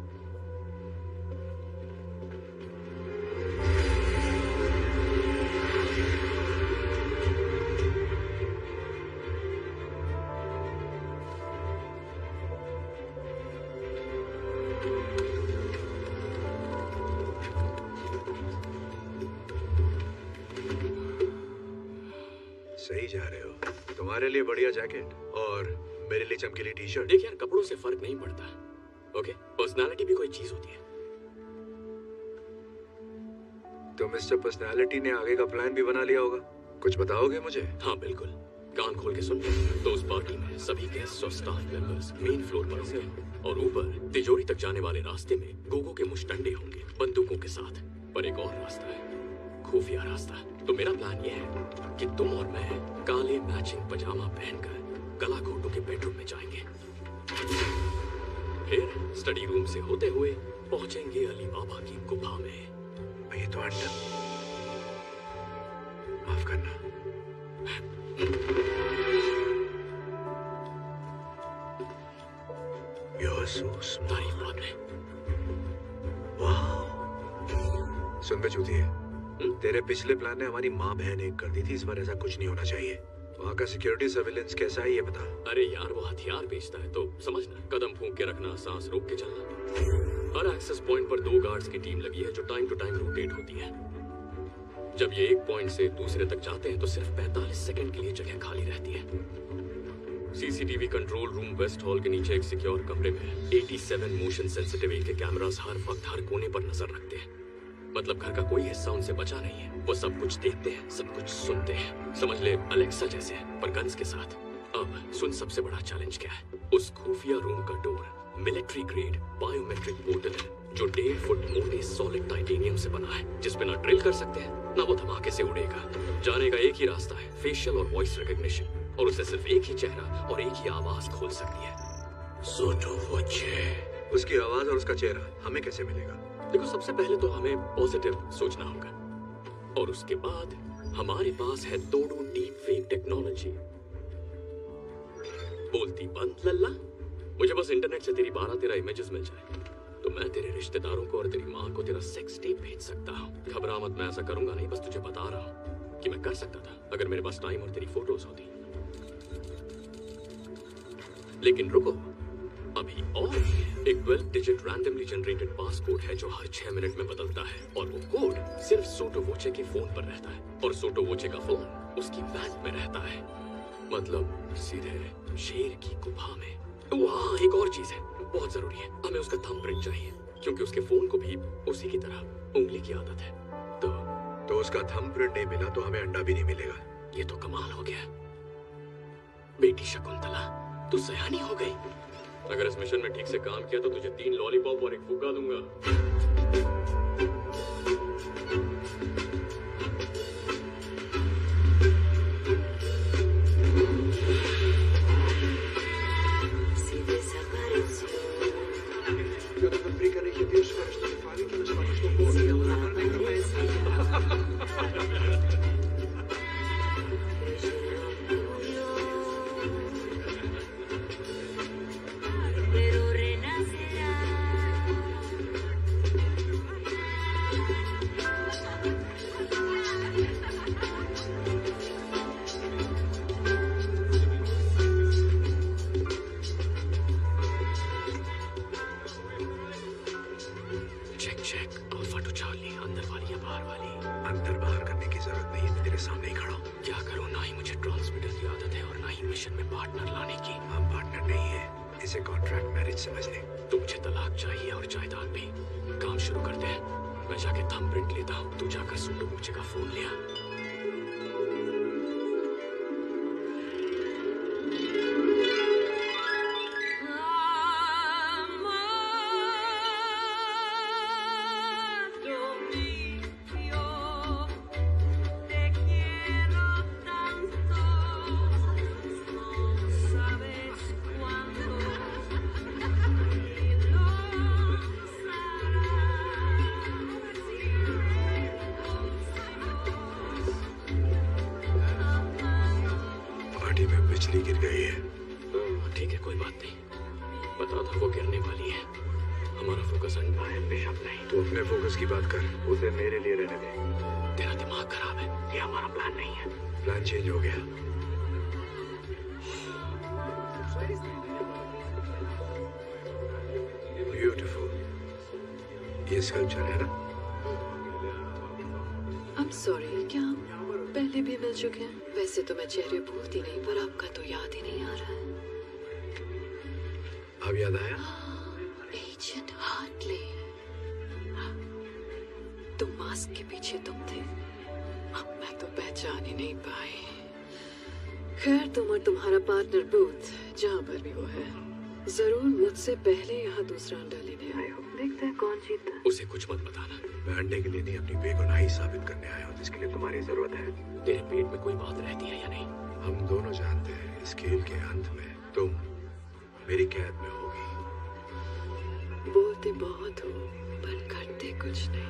सही जा रहे हो। तुम्हारे लिए बढ़िया जैकेट और मेरे लिए चमकीली टी शर्ट। देख यार, कपड़ों से फर्क नहीं पड़ता। ओके, पर्सनालिटी भी कोई चीज होती है। तो मिस्टर पर्सनालिटी ने आगे का प्लान भी बना लिया होगा। कुछ बताओगे मुझे? हाँ बिल्कुल, कान खोल के सुन। तो उस पार्टी में सभी गेस्ट और स्टाफ मेंबर्स मेन फ्लोर पर होंगे और ऊपर तिजोरी तक जाने वाले रास्ते में गोगो के मुश्तंडे होंगे बंदूकों के साथ। पर एक और रास्ता है, खुफिया रास्ता। तो मेरा प्लान ये है कि तुम और मैं काले मैचिंग पजामा पहनकर गला घोटों के बेडरूम में जाएंगे, फिर स्टडी रूम से होते हुए पहुंचेंगे अली बाबा की गुफा में। ये तो अंडा, माफ करना। तारीफ बाद में। वाह, सुन बे चूतिए, तेरे पिछले प्लान ने हमारी माँ बहन एक कर दी थी। इस बार ऐसा कुछ नहीं होना चाहिए। वहाँ का सिक्योरिटी सर्विलेंस कैसा है ये बता। अरे यार, वो हथियार बेचता है तो समझना, कदम फूंक के रखना, सांस रोक के चलना। हर एक्सेस पॉइंट पर दो गार्ड्स की टीम लगी है जो टाइम टू टाइम रोटेट होती है। जब ये एक पॉइंट से दूसरे तक जाते हैं तो सिर्फ पैंतालीस सेकंड के लिए जगह खाली रहती है। CCTV control room west hall के नीचे एक सिक्योर कमरे में सत्तासी मोशन सेंसिटिव के कैमरास हर वक्त हर कोने पर नजर रखते हैं। मतलब घर का कोई हिस्सा उनसे बचा नहीं है। वो सब कुछ देखते हैं, सब कुछ सुनते हैं। समझ ले अलेक्सा जैसे, पर गन्स के साथ। अब सुन, सबसे बड़ा चैलेंज क्या है। उस खुफिया रूम का door military grade biometric portal है जो डेढ़ फुट मोटे सॉलिड टाइटेनियम से बना है, जिसपे ना ड्रिल कर सकते हैं ना वो धमाके से उड़ेगा। जाने का एक ही रास्ता है, फेशियल और वॉइस रिकॉग्निशन, और उसे सिर्फ एक ही चेहरा और एक ही आवाज खोल सकती है। सोटो वोचे। उसकी आवाज और उसका चेहरा हमें कैसे मिलेगा? देखो, सबसे पहले तो हमें पॉजिटिव सोचना होगा, और उसके बाद हमारे पास है तोड़ो डीप फेक टेक्नोलॉजी। बोलती बंद लल्ला। मुझे बस इंटरनेट से तेरी बारह तेरह इमेजेस मिल जाए तो मैं तेरे रिश्तेदारों को और तेरी माँ को तेरा सेक्स टेप भेज सकता हूँ। घबरा मत, मैं ऐसा करूंगा नहीं, बस तुझे बता रहा हूँ कि मैं कर सकता था अगर मेरे पास टाइम और तेरी फोटोज होती। लेकिन रुको, अभी और भी है। एक twelve digit randomly generated pass code है जो हर छह मिनट में बदलता है, और वो कोड सिर्फ सोटो वोचे के फोन पर रहता है, और सोटो वोचे का फोन उसकी वैन में रहता है। मतलब सीधे शेर की गुफा में। वहाँ एक और चीज है, बहुत जरूरी है। हमें उसका थंबप्रिंट चाहिए, क्योंकि उसके फोन को भी उसी की तरह उंगली की आदत है। तो तो उसका थंबप्रिंट नहीं मिला तो हमें अंडा भी नहीं मिलेगा। ये तो कमाल हो गया। बेटी शकुंतला, तू सयानी हो गई। अगर इस मिशन में ठीक से काम किया तो तुझे तीन लॉलीपॉप और एक फुग्गा दूंगा। चेहरे भूलती नहीं, पर आपका तो याद ही नहीं आ रहा है। अब याद आया? एजेंट हार्टली, तुम मास्क के पीछे तुम थे। अब मैं तो पहचान ही नहीं पाई। खैर, तुम और तुम्हारा पार्टनर बूथ जहाँ पर भी वो है, जरूर मुझसे पहले यहाँ दूसरा अंडा लेने आए हो। देखते हैं कौन जीतता है। उसे कुछ मत बताना। मैं अंडे के लिए नहीं, अपनी बेगुनाही साबित करने आया हूँ, जिसके लिए तुम्हारी जरूरत है। तेरे पेट में कोई बात रहती है या नहीं? हम दोनों जानते हैं इस खेल के अंत में तुम मेरी कैद में होगी। बोलते बहुत हो पर करते कुछ नहीं।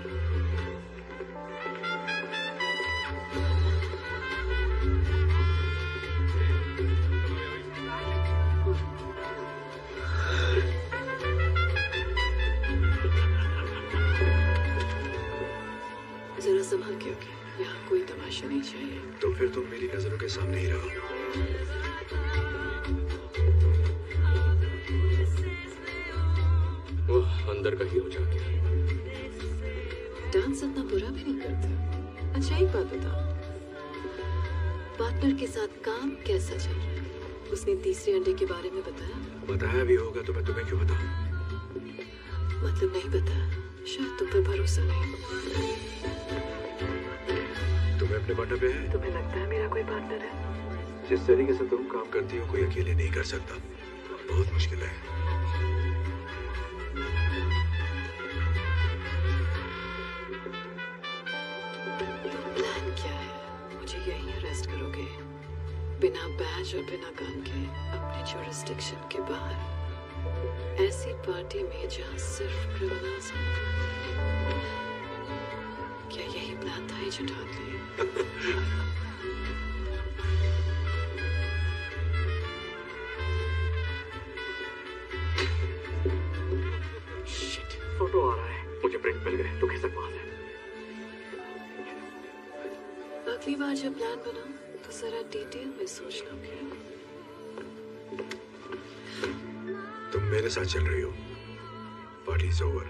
जरा संभाल के रखें, यहाँ कोई तमाशा नहीं चाहिए। तो फिर तुम मेरी नजरों के सामने ही रहो। वो अंदर का हीरो जाग गया। डांस इतना बुरा भी नहीं करता। अच्छा, एक बात बताओ, पार्टनर के साथ काम कैसा चल रहा है? उसने तीसरे अंडे के बारे में बताया? बताया भी होगा तो मैं तुम्हें क्यों बताऊं? मतलब नहीं बताया, शायद तुम पर भरोसा नहीं। तुम्हें अपने पार्टनर पे है? तुम्हें लगता है मेरा कोई पार्टनर है? जिस तरीके से तुम काम करती हो, कोई अकेले नहीं कर सकता। बहुत मुश्किल है। प्लान क्या है? मुझे यहीं अरेस्ट करोगे, बिना बैज और बिना गन के, अपने जुरिस्डिक्शन के बाहर, ऐसी पार्टी में जहां सिर्फ क्रिमिनल्स हैं। क्या यही प्लान था एजेंट हार्टली? शिट, फोटो आ रहा है। मुझे प्रिंट मिल गए। तू किसके पास है? अगली बार जब प्लान बनाओ तो जरा डिटेल में सोचना भी। तुम मेरे साथ चल रही हो। Party is over.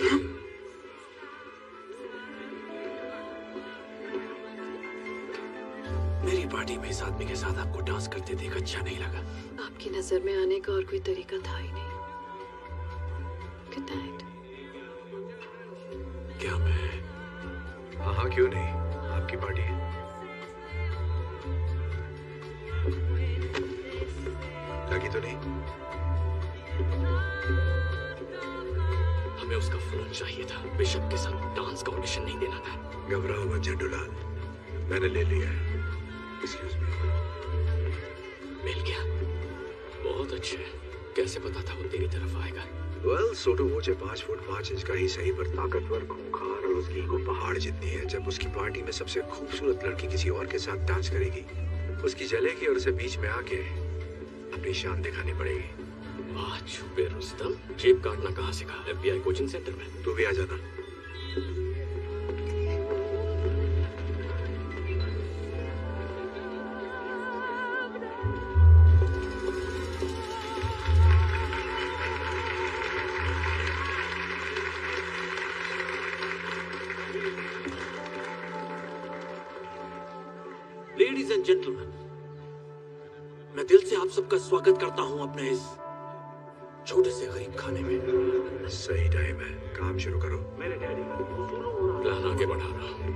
मेरी पार्टी में इस आदमी के साथ आपको डांस करते देख अच्छा नहीं लगा। आपकी नजर में आने का और कोई तरीका था ही नहीं। Good night. क्या मैं? हाँ हाँ, क्यों नहीं, आपकी पार्टी है। लगी तो नहीं? हमें उसका फोन चाहिए था। बिशप के साथ डांस का ऑडिशन नहीं देना था। घबराओ मत झंडूलाल, मैंने ले लिया है। Excuse me. मिल गया? बहुत अच्छे। कैसे पता था वो तेरी तरफ आएगा? वेल, सोटो वोचे पांच फुट पांच इंच का ही सही, पर ताकतवर, खूंखार और उसकी ईगो पहाड़ जितनी है। जब उसकी पार्टी में सबसे खूबसूरत लड़की किसी और के साथ डांस करेगी, उसकी जलेगी और उसे बीच में आके अपनी शान दिखानी पड़ेगी। वाह छुपे रुस्तम, जेब काटना कहाँ सीखा? एफबीआई कोचिंग सेंटर में? तू भी आ जाना। लेडीज एंड जेंटलमैन, मैं दिल से आप सबका स्वागत करता हूं अपने इस छोटे से गरीब खाने में। सही टाइम है, काम शुरू करो। मेरे डैडी प्लान आगे बढ़ा रहा हूँ।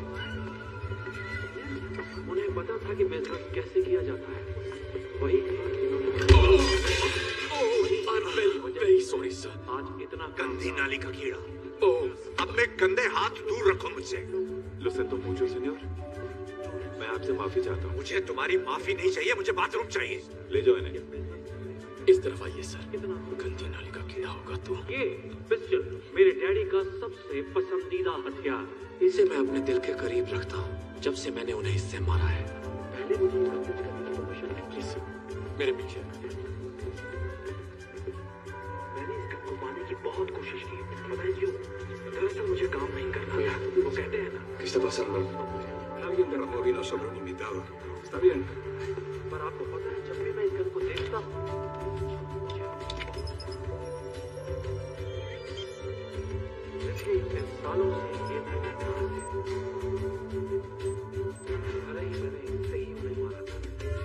उन्हें पता था कि बिजनेस कैसे किया जाता है। वही वेरी सॉरी सर। आज इतना गंदी नाली का कीड़ा। ओह, अपने गंदे हाथ दूर रखो मुझसे। लो सिंतो मुझो सीनियर, मैं आपसे माफी चाहता हूँ। मुझे तुम्हारी माफी नहीं चाहिए, मुझे बाथरूम चाहिए। ले जाओ इन्हें। इस तरफ आइए सर। गंदी नाली का कीड़ा होगा तो। ये पिस्टल मेरे डैडी का सबसे पसंदीदा हथियार। इसे मैं अपने दिल के करीब रखता हूँ जब से मैंने उन्हें इससे मारा है। पहले मुझे इसका टेस्ट करने की परमिशन है प्लीज। मेरे पीछे। मैंने इस गन को पाने की बहुत कोशिश की, पता है क्यों? दरअसल मुझे काम नहीं करना था। वो कहते हैं ना, ¿Qué está pasando? Alguien derramó vino sobre un invitado. Está bien. पर आपको पता है जब भी मैं इस गन को देखता हूँ, पिछले इतने सालों से ये मैंने कहा है। भले ही मैंने इनसे ही उन्हें मारा था।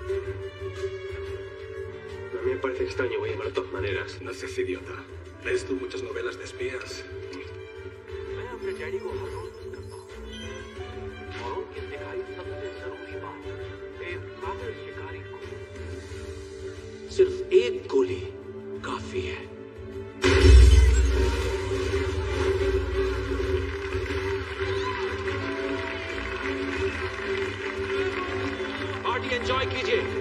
A mí me parece extraño, voy a llamar de todas maneras. No seas idiota. ¿Lees tú muchas novelas de espías? मैं अपने डैडी को हर रोज मिस करता हूँ और उनकी सिखाई सबसे जरूरी बात, एक काबिल शिकारी को सिर्फ एक गोली काफी है। पार्टी एंजॉय कीजिए।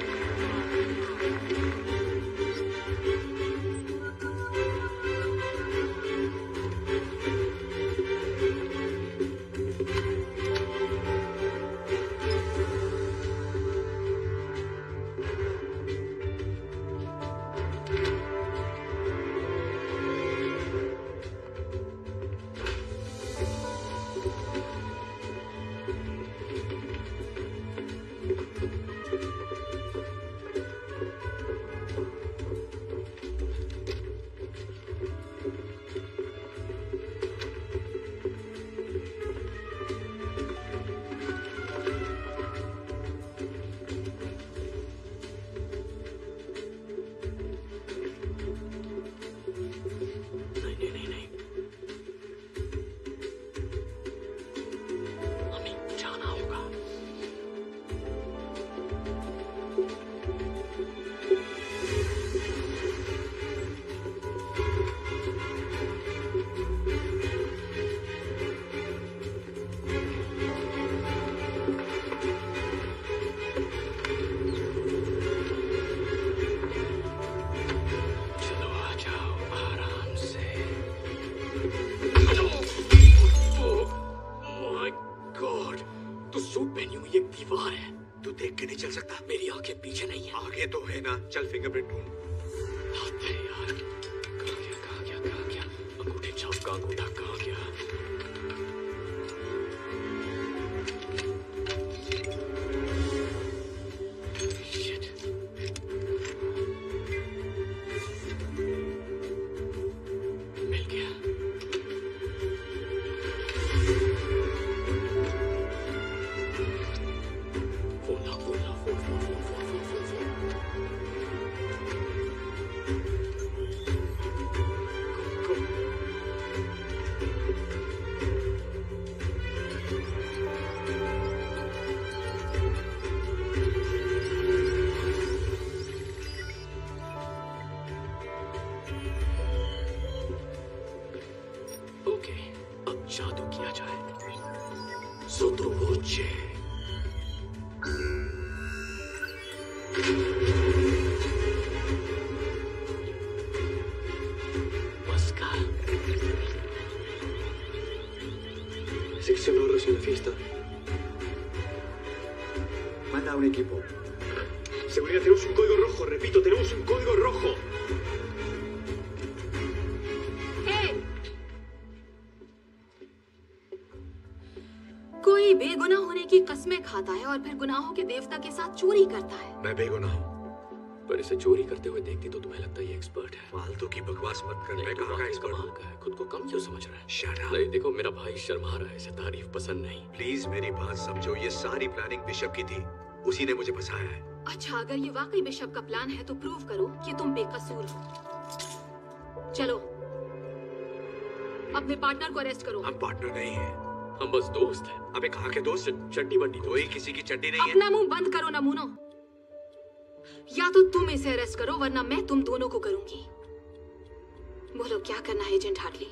चल फिंगरप्रिंट ढूंढ। यार कहाँ गया कहाँ गया कहाँ गया अंगूठे छाप का अंगूठा कहाँ गया? Shit. मिल गया। फोन ला फोन ला phone phone phone phone phone phone phone मुझे। Pascal. Sección oro sin la fiesta. Manda un equipo. Seguridad, tenemos un código rojo. Repito, tenemos un código rojo. कोई बेगुनाह होने की कस्में खाता है और फिर गुनाहों के देवता के साथ चोरी करता है। मैं बेगुनाह हूँ। पर इसे चोरी करते हुए देखती तो तुम्हें लगता है ये एक्सपर्ट है। फालतू की बकवास मत कर। मैं कहाँ का एक्सपर्ट हूँ? का है, खुद को कम क्यों समझ रहा है? Shut up. नहीं, देखो मेरा भाई शर्मा रहा है, इसे तारीफ पसंद नहीं। प्लीज मेरी बात समझो, ये सारी प्लानिंग बिशप की थी, उसी ने मुझे फंसाया है। अच्छा, अगर ये वाकई बिशप का प्लान है तो प्रूव करो कि तुम बेकसूर हो। चलो, अपने पार्टनर को अरेस्ट करो। हम पार्टनर नहीं हैं। हम बस दोस्त हैं। अबे कहाँ के दोस्त? चट्टी बट्टी कोई किसी की चड्डी नहीं है। अपना मुंह बंद करो नमूनो। या तो तुम इसे अरेस्ट करो वरना मैं तुम दोनों को करूंगी। बोलो क्या करना है agent Hartley?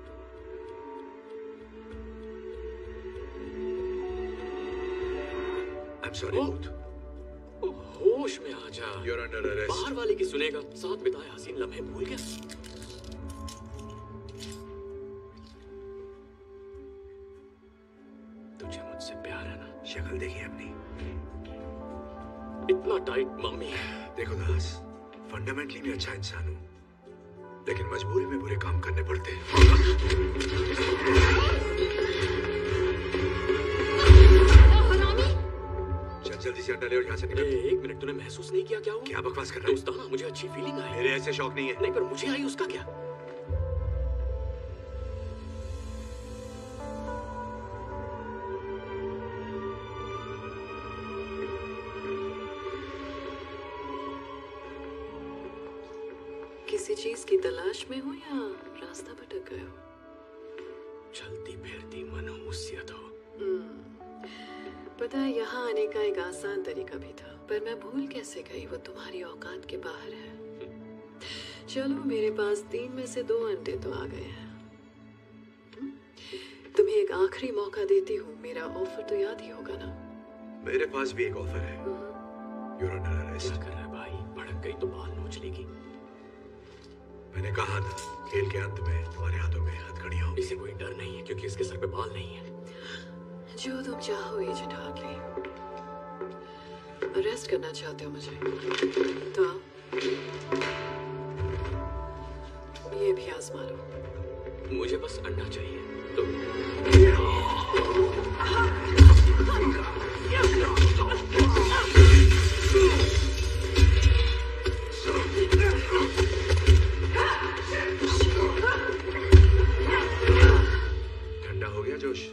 I'm sorry, Ruth. होश में आ जा। You're under arrest. बाहर वाले की सुनेगा। साथ बिताए हसीन लम्हे भूल गया। तुझे मुझसे प्यार है ना? शक्ल देखी अपनी। इतना टाइट मम्मी। देखो दास, फंडामेंटली मैं अच्छा इंसान हूँ, लेकिन मजबूरी में बुरे काम करने पड़ते हैं। चल जल्दी से अंडा ले और यहाँ से निकल। एक मिनट, तूने महसूस नहीं किया क्या हुआ? क्या बकवास कर रहा है? दोस्ताना, मुझे अच्छी फीलिंग आई। मेरे ऐसे शौक नहीं है। नहीं, पर मुझे आई, उसका क्या? किसी चीज की तलाश में हो या रास्ता भटक गए हो? चलती फिरती मनहूसियत हो। पता है, यहाँ आने का एक आसान तरीका भी था, पर मैं भूल कैसे गई, वो तुम्हारी औकात के बाहर है। चलो, मेरे पास तीन में से दो अंडे तो आ गए हैं। तुम्हें एक आखिरी मौका देती हूँ, मेरा ऑफर तो याद ही होगा ना? मेरे पास भी एक ऑफर है। You're under arrest. क्या कर रहा है भाई? भड़क गई तो बाल नोच लेगी। मैंने कहा था, खेल के अंत में तुम्हारे हाथों में हथकड़ियां होंगी। इसे कोई डर नहीं है क्योंकि इसके सर पे बाल नहीं है। जो तुम चाहो एजेंट हार्टली। अरेस्ट करना चाहते हो मुझे तो ये भी आजमा लो। मुझे बस अंडा चाहिए तो ठंडा हो गया जोश?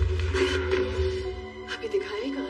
अभी दिखाएगा।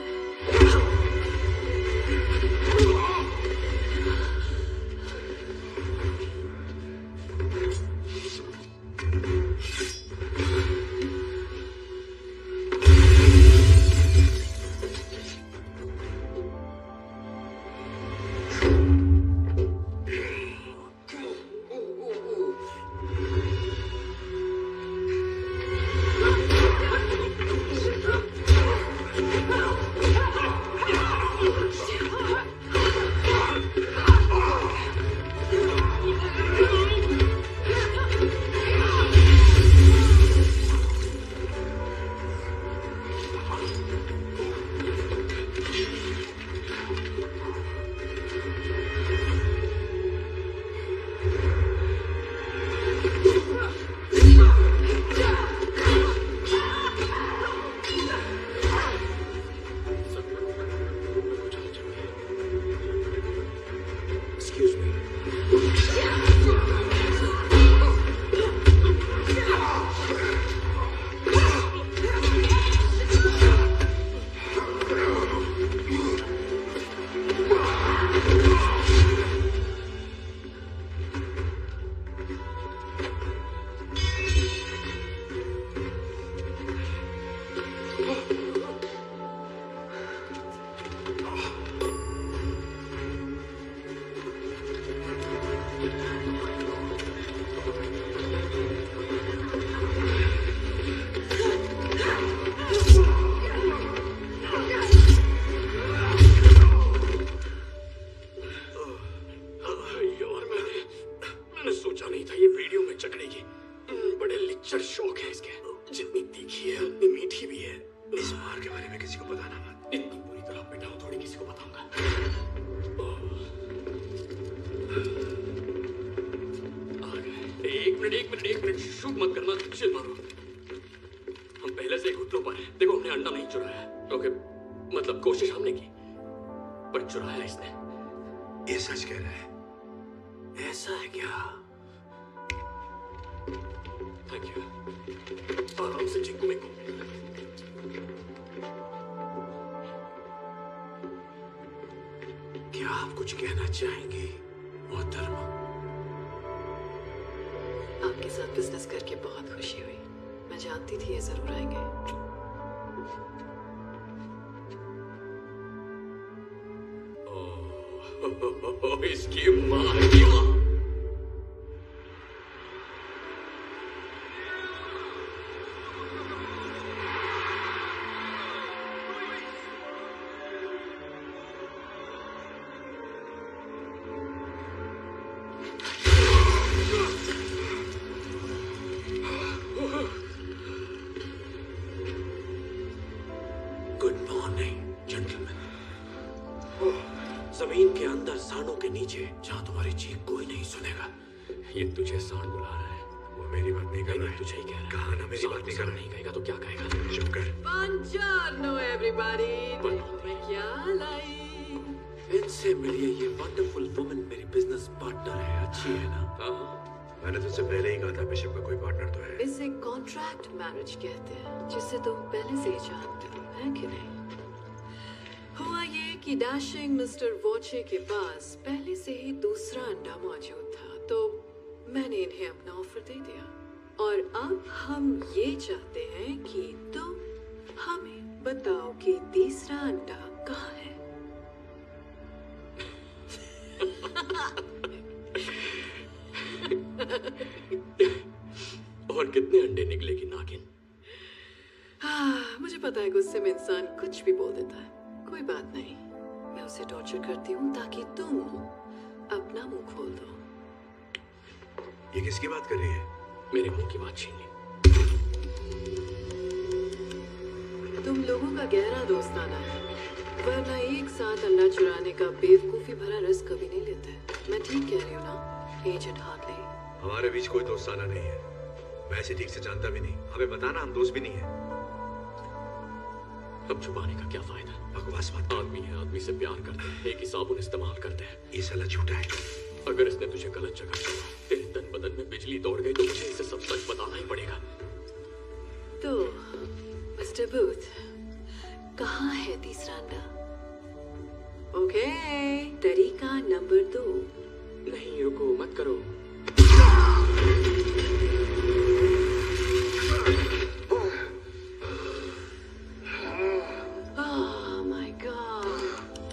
नहीं था ये वीडियो में चकड़ेगी। बड़े लिच्चर शौक है इसके, जितनी तीखी है उतनी मीठी भी है। इस मार के बारे में किसी को बताना मत। इतनी बुरी तरह पिटाऊं थोड़ी किसी को बताऊंगा। आ गए। एक मिनट एक मिनट एक मिनट शूट मत करना, चिल मारो। हम पहले से ही घुटनों पर हैं। देखो हमने अंडा नहीं चुराया। ओके, मतलब कोशिश हमने की पर चुराया इसने। ये सच कह रहा है? ऐसा है क्या? Thank you. आराम से चिंकू में क्या आप कुछ कहना चाहेंगे मोहतरमा? आपके साथ बिजनेस करके बहुत खुशी हुई। मैं जानती थी ये जरूर आएंगे। ओह, इसकी माँ की माँ। जमीन के अंदर सांडों के नीचे, जहाँ तुम्हारी चीख कोई नहीं सुनेगा। ये तुझे सांड बुला रहा है। वो मेरी बात नहीं कर रहा है। तुझे ही कह रहा है। कहा ना मेरी बात नहीं कर रहा है। नहीं कहेगा तो क्या कहेगा? चुप कर। Buongiorno everybody। मैं क्या लाई? इनसे मिलिए, ये वंडरफुल वुमन मेरी बिजनेस पार्टनर है। अच्छी है ना? हाँ। मैंने तुझसे पहले ही कहा था बिशप का कोई पार्टनर तो है। इसे कॉन्ट्रैक्ट मैरिज कहते हैं, जिसे तुम पहले से ही जानते हो, है कि नहीं? हुआ ये कि डैशिंग मिस्टर वॉचे के पास पहले से ही दूसरा अंडा मौजूद था, तो मैंने इन्हें अपना ऑफर दे दिया। और अब हम ये चाहते हैं कि तुम हमें बताओ कि तीसरा अंडा कहाँ है। और कितने अंडे निकलेगी नागिन? हाँ, मुझे पता है गुस्से में इंसान कुछ भी बोल देता है। कोई बात नहीं, मैं उसे टॉर्चर करती हूँ ताकि तुम अपना मुंह खोल दो। ये किसकी बात कर रही है? मेरे मुंह की बात छीन ली। तुम लोगों का गहरा दोस्ताना है, वरना एक साथ अंडा चुराने का बेवकूफी भरा रिस्क कभी नहीं लेते। मैं ठीक कह रही हूँ ना एजेंट हार्टले? हमारे बीच कोई दोस्ताना नहीं है। मैं ऐसे ठीक से जानता भी नहीं। हमें बताना, हम दोस्त भी नहीं है। अब छुपाने का क्या फायदा? बकवास मत। आदमी है, आदमी से प्यार करते हैं, एक ही साबुन इस्तेमाल करते हैं। ये साला झूठा है। अगर इसने तुझे गलत जगह छोड़ा, तेरे तन बदन में बिजली दौड़ गई, तो मुझे इसे सब सच बताना ही पड़ेगा। तो मिस्टर बूथ, कहाँ है तीसरा अंडा? ओके, तरीका नंबर दो। नहीं, रुको मत करो। Oh my God.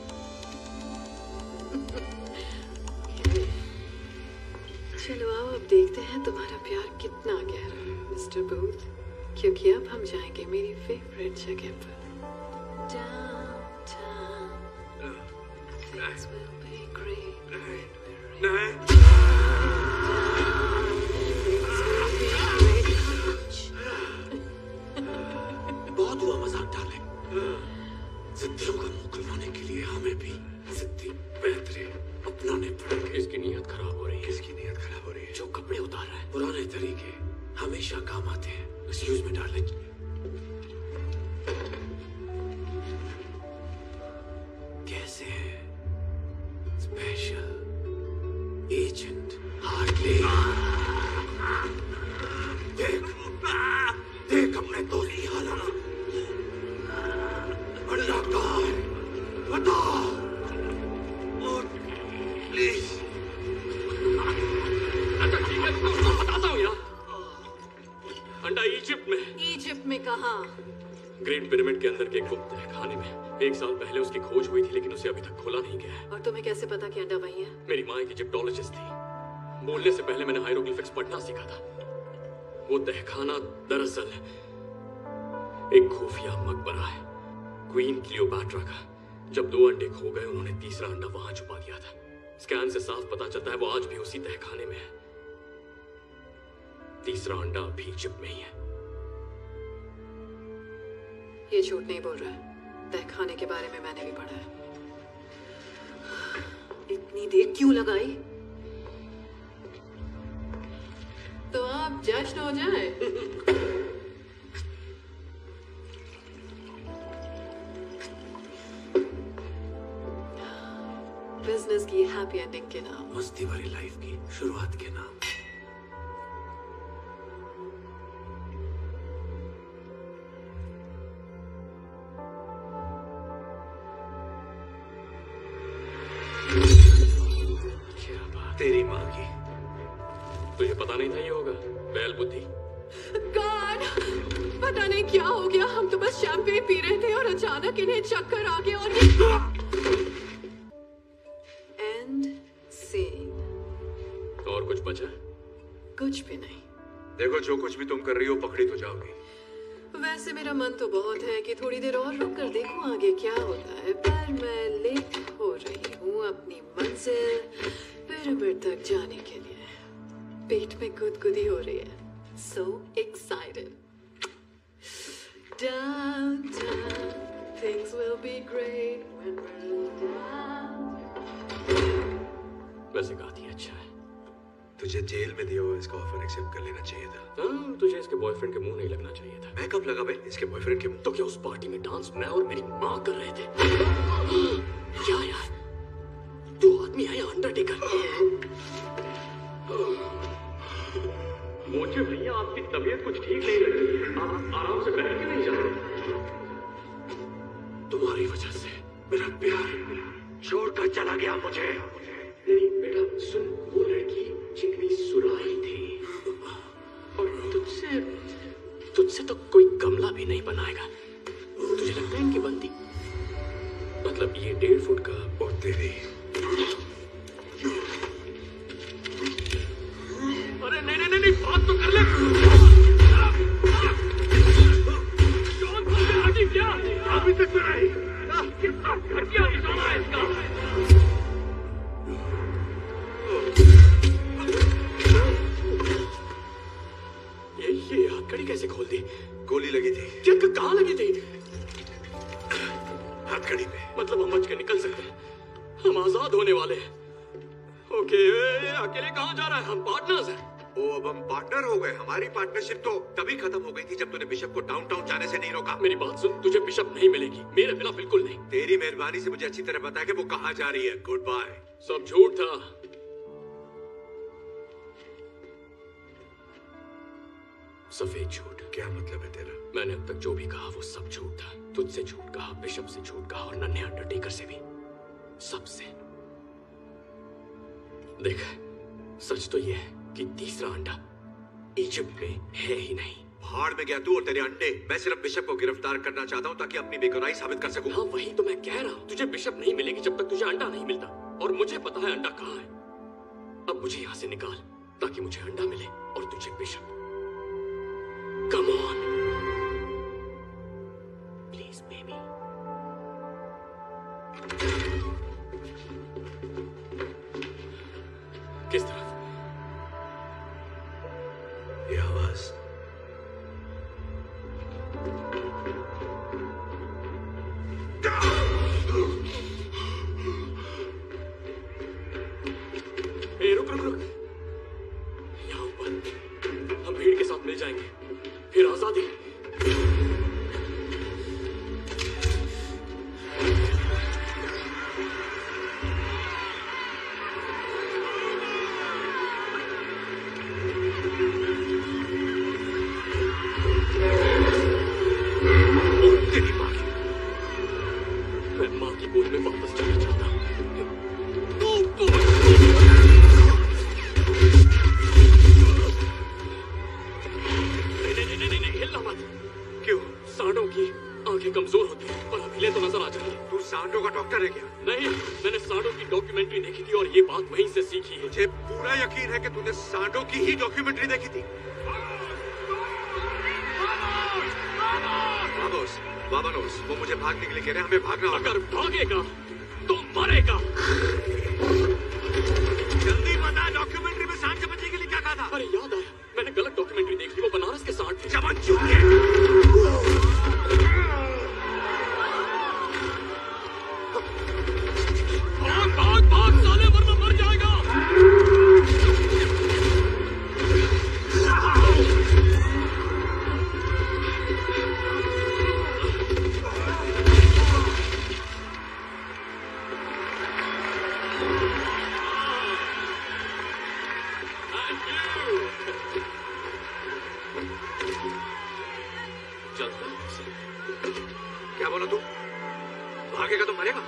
चलो आओ, अब देखते हैं तुम्हारा प्यार कितना गहरा है मिस्टर बूथ, क्योंकि अब हम जाएंगे मेरी फेवरेट जगह पर। Downtown. Things will be great when we're in बहुत हुआ मजाक डार्लिंग। जिद्दियों का मुंह खुलवाने के लिए हमें भी जिद्दी बेहतरीन अपनाने पड़ेंगे। इसकी नीयत खराब हो रही है। किसकी नीयत खराब हो रही है? जो कपड़े उतार रहा है, पुराने तरीके हमेशा काम आते हैं। Excuse me darling. कैसे है स्पेशल एजेंट हार्टले? देख देख अपने दोस्त की हालत। अंडा कहाँ है? बता प्लीज। अच्छा ठीक है, तुमको बताता हूँ यार। अंडा इजिप्ट में। इजिप्ट में कहाँ? ग्रेट पिरामिड के अंदर के गुप्त खाने में। एक साल पहले उसकी खोज हुई थी, लेकिन उसे अभी तक खोला नहीं गया है। और तुम्हें कैसे पता कि अंडा वही है? मेरी माँ एक इजिप्टोलॉजिस्ट थी। बोलने से पहले मैंने हायरोग्लिफिक्स पढ़ना सीखा था। वो तहखाना दरअसल एक खुफिया मकबरा है, क्वीन क्लियोपैट्रा का। जब दो अंडे खो गए, उन्होंने तीसरा अंडा वहां छुपा दिया था। स्कैन से साफ पता चलता है वो आज भी उसी तहखाने में है। तीसरा अंडा अभी चिप में ही है। ये झूठ नहीं बोल रहा है। तहखाने के बारे में मैंने भी पढ़ा है। इतनी देर क्यों लगाई? तो आप जश्न हो जाए। बिजनेस की हैप्पी एंडिंग के नाम, मस्ती भरी लाइफ की शुरुआत के नाम। क्या बात, तेरी माँ की। तुझे पता नहीं था ये होगा? बैल बुद्धि। गॉड, पता नहीं क्या हो गया। हम तो बस शैंपेन पी रहे थे और अचानक इन्हें चक्कर आ गया और ये एंड सीन। और कुछ बचा? कुछ भी नहीं। देखो, जो कुछ भी तुम कर रही हो पकड़ी तो जाओगी। वैसे मेरा मन तो बहुत है कि थोड़ी देर और रुक कर देखूं आगे क्या होता है, पर मैं लेट हो रही हूँ अपनी मंजिल पिरामिड तक जाने के लिए। पेट में गुदगुदी हो रही है। So excited. Downtown, things will be great when we're down. वैसे गाती अच्छा है। तुझे जेल में दिया हुआ इसका ऑफर एक्सेप्ट कर लेना चाहिए था। हाँ, तुझे इसके बॉयफ्रेंड के मुंह नहीं लगना चाहिए था। मैं कब लगा बे इसके बॉयफ्रेंड के मुंह? तो क्या उस पार्टी में डांस मैं और मेरी माँ कर रहे थे? क्या यार, तू आदमी है या अंडरटेकर? मुझे भैया आपकी तबीयत कुछ ठीक नहीं लग रही है। आप आराम से बैठ के नहीं जा रहे। तुम्हारी वजह से मेरा प्यार छोड़कर चला गया मुझे। नहीं बेटा सुन, वो लड़की चिकनी सुराही थी और तुझसे तुझसे तो कोई गमला भी नहीं बनाएगा। तुझे लगता है इनकी बनती? मतलब ये डेढ़ फुट का और तेरी। अरे नहीं नहीं नहीं, बात तो कर ले। क्या अभी तक तो नहीं? कितना घटिया निशाना है इसका। ये ये हथकड़ी कैसे खोल दी? गोली लगी थी। क्या कहाँ लगी थी? हथकड़ी पे। मतलब हम बच के निकल सकते हैं, हम आजाद होने वाले हैं। ओके, अकेले कहाँ जा रहा है? हम पार्टनर्स हैं। ओ, अब हम पार्टनर हो गए। हमारी पार्टनरशिप तो तभी खत्म हो गई थी जब तूने बिशप को डाउनटाउन जाने से नहीं रोका। मेरी बात सुन, तुझे बिशप नहीं मिलेगी, मेरे बिना बिल्कुल नहीं। तेरी मेहरबानी से मुझे अच्छी तरह बता कि वो कहाँ जा रही है। Goodbye. सब झूठ था। सफेद झूठ। क्या मतलब है तेरा? मैंने अब तक जो भी कहा वो सब झूठ था। तुझसे झूठ कहा, बिशप से झूठ कहा और नन्हे अंडरटेकर से भी, सबसे। देख, सच तो ये है कि तीसरा अंडा इजिप्ट में है ही नहीं। भाड़ में गया तू और तेरे अंडे। मैं सिर्फ बिशप को गिरफ्तार करना चाहता हूँ ताकि अपनी बेगुनाही साबित कर सकूं। हाँ, वही तो मैं कह रहा हूँ। तुझे बिशप नहीं मिलेगी जब तक तुझे अंडा नहीं मिलता, और मुझे पता है अंडा कहाँ है। अब मुझे यहाँ से निकाल ताकि मुझे अंडा मिले और तुझे bishop. Come on please baby. किस तरफ? ये आवाज। ए, रुक रुक रुक। यहाँ ऊपर हम भीड़ के साथ मिल जाएंगे, फिर आजादी। मैं माँ की गोद में वापस जाना चाहता हूँ। नहीं नहीं नहीं नहीं, हिलना मत। क्यों? सांडों की आंखें कमजोर होती हैं, पर हिले तो नजर आ जाती है। तू सांडों का डॉक्टर है क्या? नहीं, मैंने सांडों की डॉक्यूमेंटरी देखी थी और ये बात वहीं से सीखी है। मुझे पूरा यकीन है कि तूने सांडों की ही डॉक्यूमेंट्री देखी थी। वामोस, वामोस, वो मुझे भागने के लिए कह रहे हैं। हमें भागना होगा। अगर भागेगा तो मरेगा। जल्दी बता, डॉक्यूमेंट्री में सांड से बचने के लिए क्या कहा था? अरे याद आया, मैंने गलत डॉक्यूमेंट्री भाग भाग भाग साले, वरना मर जाएगा। क्या बोला तू? भागेगा तो मरेगा।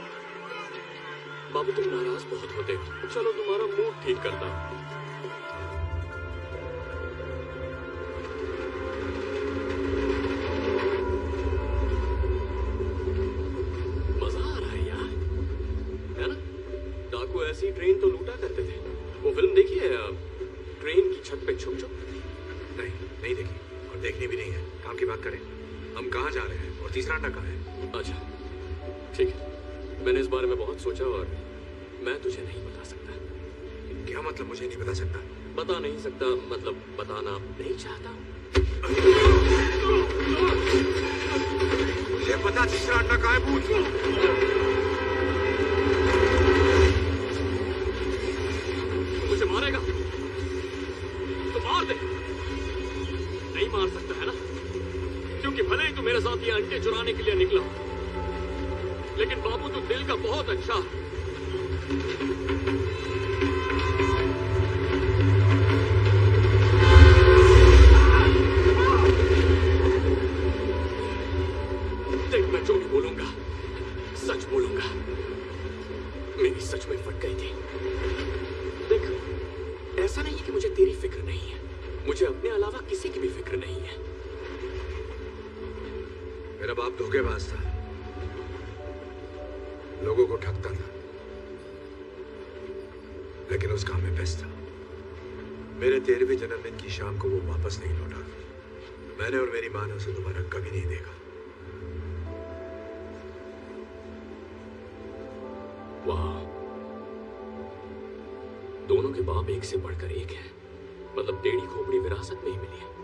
बाबू तुम नाराज बहुत होते हो, चलो तुम्हारा मूड ठीक करता हूं। मजा आ रहा है यार, है ना? डाकू ऐसी ट्रेन तो लूटा करते थे। वो फिल्म देखी है ट्रेन की छत पे छुप छुप? नहीं, नहीं देखी और देखनी भी नहीं है। काम की बात करें, हम कहाँ जा रहे हैं और तीसरा अंडा कहाँ है? अच्छा ठीक है, मैंने इस बारे में बहुत सोचा और मैं तुझे नहीं बता सकता। क्या मतलब मुझे नहीं बता सकता? बता नहीं सकता मतलब बताना नहीं चाहता। मुझे पता तीसरा अंडा कहाँ है भूत। मुझे मारेगा तो मार दे। नहीं मार सकता है ना, क्योंकि भले ही तू मेरे साथ ये अंडे चुराने के लिए निकला, लेकिन बाबू तू दिल का बहुत अच्छा। देख मैं जो भी बोलूंगा सच बोलूंगा। मेरी सच में फट गई थी। देख ऐसा नहीं है कि मुझे तेरी फिक्र नहीं है, मुझे अपने अलावा किसी की भी फिक्र नहीं है। मेरा बाप धोखेबाज था, लोगों को ठगता था, लेकिन उस काम में बेस्ट था। मेरे तेरहवें जन्मदिन की शाम को वो वापस नहीं लौटा। मैंने और मेरी माँ ने उसे दोबारा कभी नहीं देखा। वाह, दोनों के बाप एक से बढ़कर एक है। मतलब टेढ़ी खोपड़ी विरासत में ही मिली है।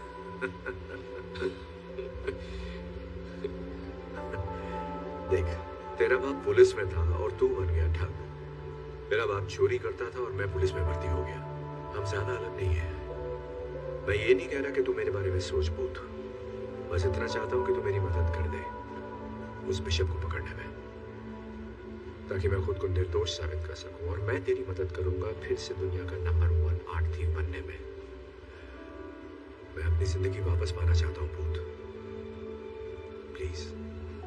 देख, तेरा बाप पुलिस में था और तू बन गया ठग। मेरा बाप चोरी करता था और मैं पुलिस में भर्ती हो गया। हम ज्यादा अलग नहीं है। मैं ये नहीं कह रहा कि तू मेरे बारे में सोच पूछ, बस इतना चाहता हूं कि तू मेरी मदद कर दे उस बिशप को पकड़ने में, ताकि मैं खुद को निर्दोष साबित कर सकूं। और मैं तेरी मदद करूंगा फिर से दुनिया का नंबर वन आर्ट थीव बनने में। मैं अपनी जिंदगी वापस पाना चाहता हूं भूत, प्लीज।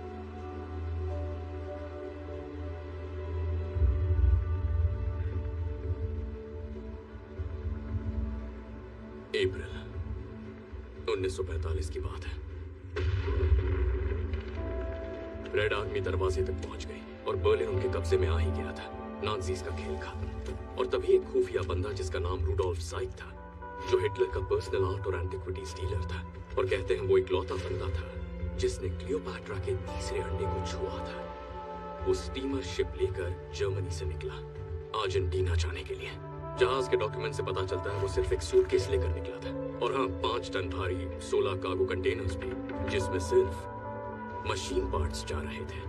अप्रैल उन्नीस सौ पैंतालीस की बात है। रेड आर्मी दरवाजे तक पहुंच गई और बर्लिन उनके कब्जे में आ ही गया था। नाज़ीज़ का खेल खत्म। और तभी एक खुफिया बंदा जिसका नाम रूडोल्फ ज़ाइक था, जो हिटलर का पर्सनल आर्ट और एंटिक्विटीज डीलर था, और कहते हैं वो इकलौता बंदा था जिसने क्लियोपैट्रा के तीसरे अंडे को छुआ था। वो स्टीमर शिप लेकर जर्मनी से निकला अर्जेंटीना जाने के लिए। जहाज के डॉक्यूमेंट से पता चलता है वो सिर्फ एक सूटकेस लेकर निकला था, और हाँ, पांच टन भारी सोलह कार्गो कंटेनर्स भी, जिसमें सिर्फ मशीन पार्ट्स जा रहे थे।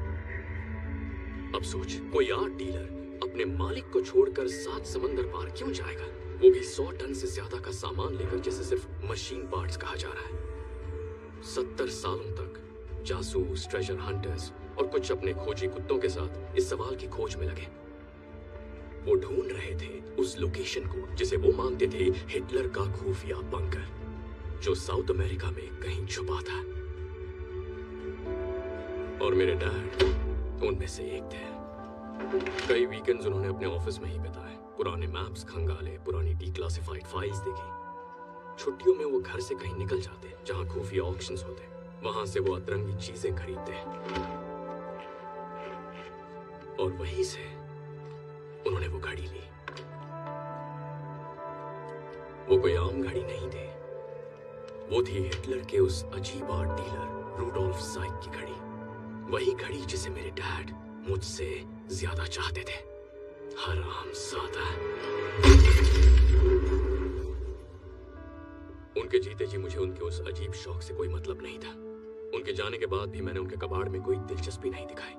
अब सोच, कोई आर्ट डीलर अपने मालिक को छोड़कर सात समंदर पार क्यों जाएगा, वो भी सौ टन से ज्यादा का सामान लेकर जिसे सिर्फ मशीन पार्ट्स कहा जा रहा है। सत्तर सालों तक जासूस, ट्रेजर हंटर्स और कुछ अपने खोजी कुत्तों के साथ इस सवाल की खोज में लगे। वो ढूंढ रहे थे उस लोकेशन को जिसे वो मानते थे हिटलर का खुफिया बंकर, जो साउथ अमेरिका में कहीं छुपा था। और मेरे डैड उनमें से एक थे। कई वीकेंड्स उन्होंने अपने ऑफिस में ही बिताए, पुराने मैप्स खंगाले, पुरानी डिक्लासिफाइड फाइल्स देखी। छुट्टियों में वो घर से कहीं निकल जाते जहां खुफिया ऑक्शंस होते, वहां से वो अतरंगी चीजें खरीदते, और वहीं से उन्होंने वो घड़ी ली। वो कोई आम घड़ी नहीं थी, वो थी हिटलर के उस अजीब आर्ट डीलर रूडोल्फ ज़ाइक की घड़ी। वही घड़ी जिसे मेरे डैड मुझसे ज्यादा चाहते थे। हरामजादा। उनके जीते जी मुझे उनके उस अजीब शौक से कोई मतलब नहीं था। उनके जाने के बाद भी मैंने उनके कबाड़ में कोई दिलचस्पी नहीं दिखाई।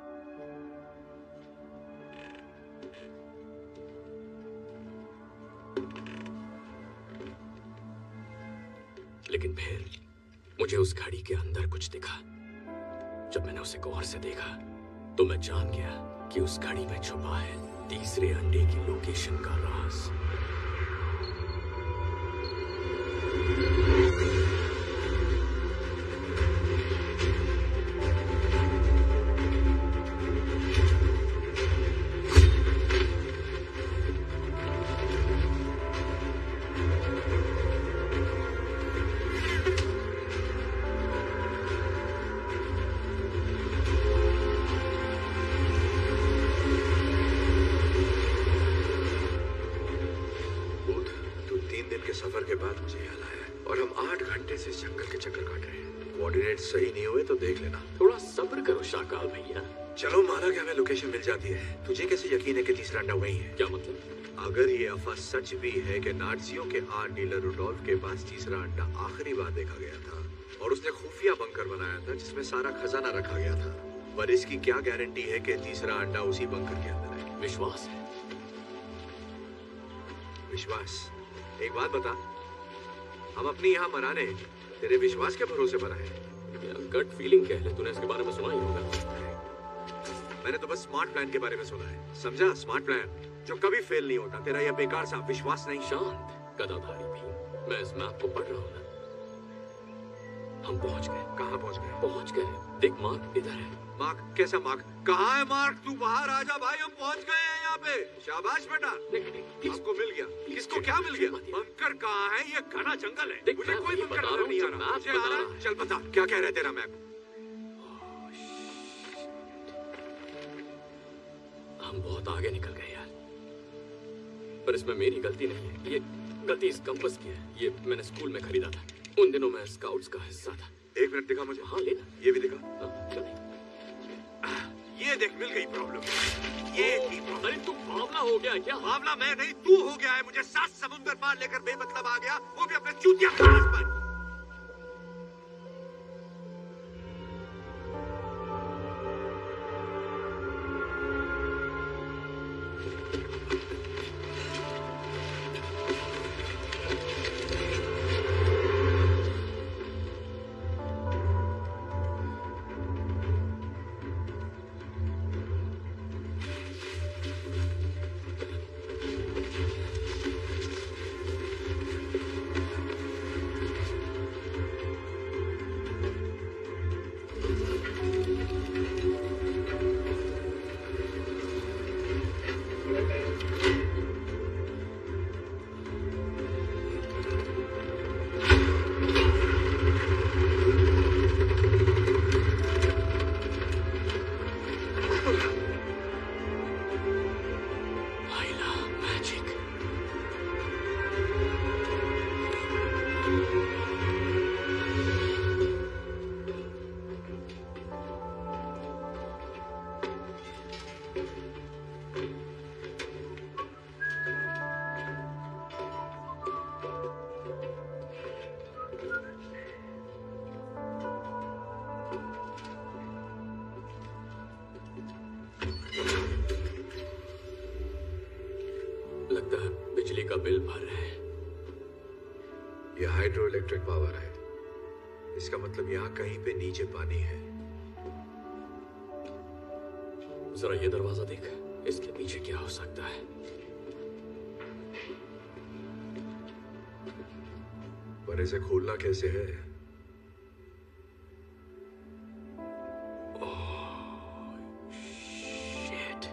लेकिन फिर मुझे उस घड़ी के अंदर कुछ दिखा। जब मैंने उसे गौर से देखा तो मैं जान गया कि उस घड़ी में छुपा है तीसरे अंडे की लोकेशन का राज। सफर के बाद मुझे याद आया और हम आठ घंटे से जंगल के चक्कर काट रहे हैं। कोऑर्डिनेट सही नहीं हुए तो देख लेना। थोड़ा सब्र करो शाकाल भैया। चलो माना कि हमें लोकेशन मिल जाती है, तुझे कैसे यकीन है कि तीसरा अंडा वही है? क्या मतलब? अगर ये अफवाह सच भी है कि नाज़ियों के आर्ट डीलर रुडोल्फ के पास तीसरा अंडा आखिरी बार देखा गया था और उसने खुफिया बंकर बनाया था जिसमें सारा खजाना रखा गया था, पर इसकी क्या गारंटी है कि तीसरा अंडा उसी बंकर के अंदर है? विश्वास है। विश्वास? एक बात बता, हम अपनी यहाँ मराने तेरे विश्वास के भरोसे मराए? गट फीलिंग कह ले, तूने इसके बारे में सुना ही होगा। मैंने तो बस स्मार्ट प्लान के बारे में सुना है, समझा? स्मार्ट प्लान जो कभी फेल नहीं होता। तेरा यह बेकार सा विश्वास नहीं। शांत गदाधारी भी, मैं इस मैप को पढ़ रहा हूँ ना। हम पहुंच गए। कहाँ पहुंच गए? पहुंच गए। देख मार्क इधर है। मार्क? कैसा मार्क? कहाँ है मार्क? तू बाहर आ जा भाई, हम पहुंच गए हैं यहाँ पे। शाबाश बेटा, किसको मिल गया? किसको क्या मिल गया? बंकर कहाँ है? ये घना जंगल है, मुझे कोई बंकर नजर नहीं आ रहा। मुझे आ रहा है। चल बता, क्या कह रहा है तेरा मैप? हम बहुत आगे निकल गए यार, पर इसमें मेरी गलती नहीं है। ये गलती इस कंपास की है। ये मैंने स्कूल में खरीदा था, उन दिनों मैं स्काउट्स का हिस्सा था। एक मिनट दिखा मुझे। हाँ लेना। ये भी दिखा। हाँ, क्यों नहीं? ये देख, मिल गई प्रॉब्लम। ये थी प्रॉब्लम। अरे तू बावला हो गया क्या? बावला मैं नहीं, तू हो गया है। मुझे सात समुंदर पार लेकर बेमतलब आ गया, वो भी अपने चूतिया पास पर। बिल भर रहे हैं। ये हाइड्रो इलेक्ट्रिक पावर है, इसका मतलब यहाँ कहीं पे नीचे पानी है। जरा ये दरवाजा देख, इसके पीछे क्या हो सकता है? पर इसे खोलना कैसे है? Oh, shit.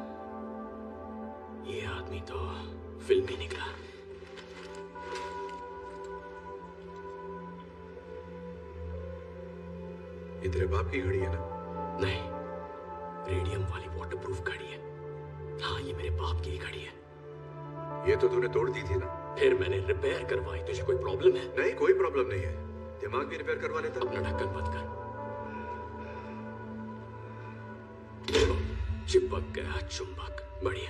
ये आदमी तो फिल्म ही निकला। ये तेरे बाप की घड़ी है ना? नहीं, रेडियम वाली वाटरप्रूफ घड़ी है। हाँ, ये मेरे बाप की घड़ी है। ये तो तूने तोड़ दी थी ना? फिर मैंने रिपेयर करवाई। तुझे कोई प्रॉब्लम है? नहीं, कोई प्रॉब्लम नहीं है। दिमाग भी रिपेयर करवा लेता। अपना ढक्कन बंद कर। चिपक गया चुंबक। बढ़िया।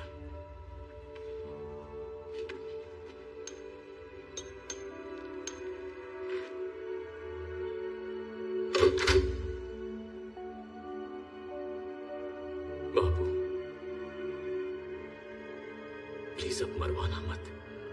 प्लीज अब मरवाना मत।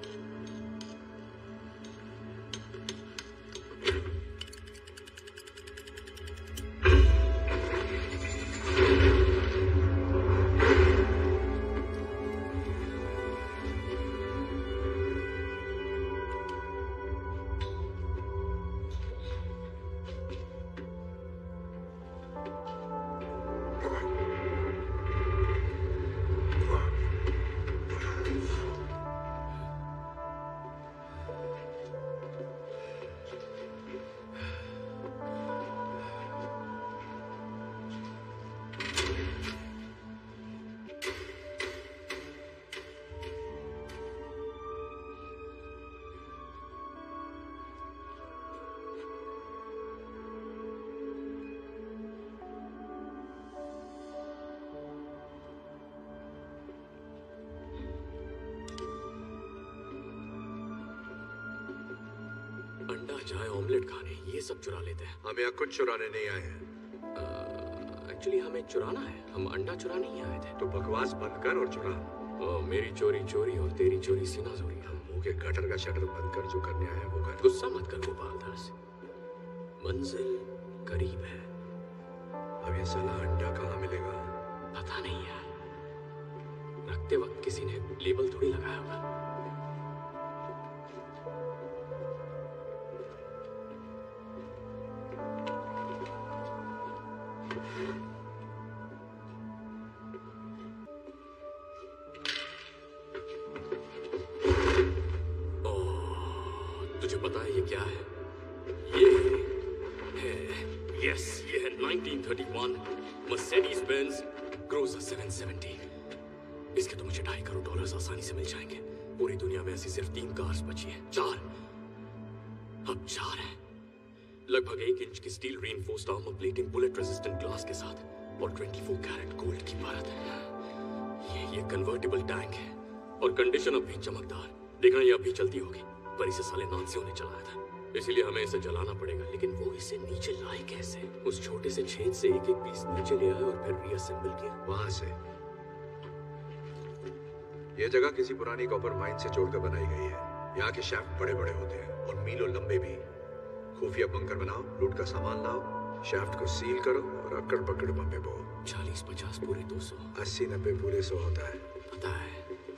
अंडा चाय ऑमलेट खाने ये सब चुरा लेते हैं। हम यहाँ कुछ चुराने नहीं आए हैं। एक्चुअली हमें चुराना है, हम अंडा चुरा नहीं आए थे। तो बकवास बंद कर और चुरा। ओ, मेरी चोरी चोरी और तेरी चोरी सीना चोरी। हम मुंह के गटर का शटर बंद कर, जो करने आए वो कर। गुस्सा मत कर गोपाल दास, मंजिल करीब है। अब ये साला अंडा कहाँ मिलेगा? पता नहीं यार, रखते वक्त किसी ने लेबल थोड़ी लगाया होगा। तुझे पता है ये क्या है? ये है, यस, ये है nineteen thirty one Mercedes Benz cruiser seven seventy. इसके तो मुझे ढाई करोड़ डॉलर्स आसानी से मिल जाएंगे। पूरी दुनिया में ऐसी सिर्फ तीन कार्स बची हैं, चार, अब चार हैं। लगभग एक इंच की steel reinforced armour plating, bullet resistant glass के साथ और चौबीस कैरेट गोल्ड की परत है। ये ये कन्वर्टेबल टैंक है और कंडीशन अब भी चमकदार। देखना ये अब भी चलती होगी, पर इसे साले नाजियों ने चलाया था, इसीलिए हमें इसे जलाना पड़ेगा। लेकिन वो इसे नीचे लाए कैसे? उस छोटे से छेद से एक एक पीस नीचे ले आए और फिर रीअसेंबल किया। वहां से ये जगह किसी पुरानी कॉपर माइन से जोड़कर बनाई गई है। यहाँ के शाफ्ट बड़े बड़े होते हैं और मीलों लंबे भी। खुफिया बंकर बनाओ, लूट का सामान लाओ, शाफ्ट को सील करो और अकड़ पकड़ बम्बे बो। चालीस पचास पूरे दो सौ, अस्सी नब्बे पूरे सौ होता है। पता है।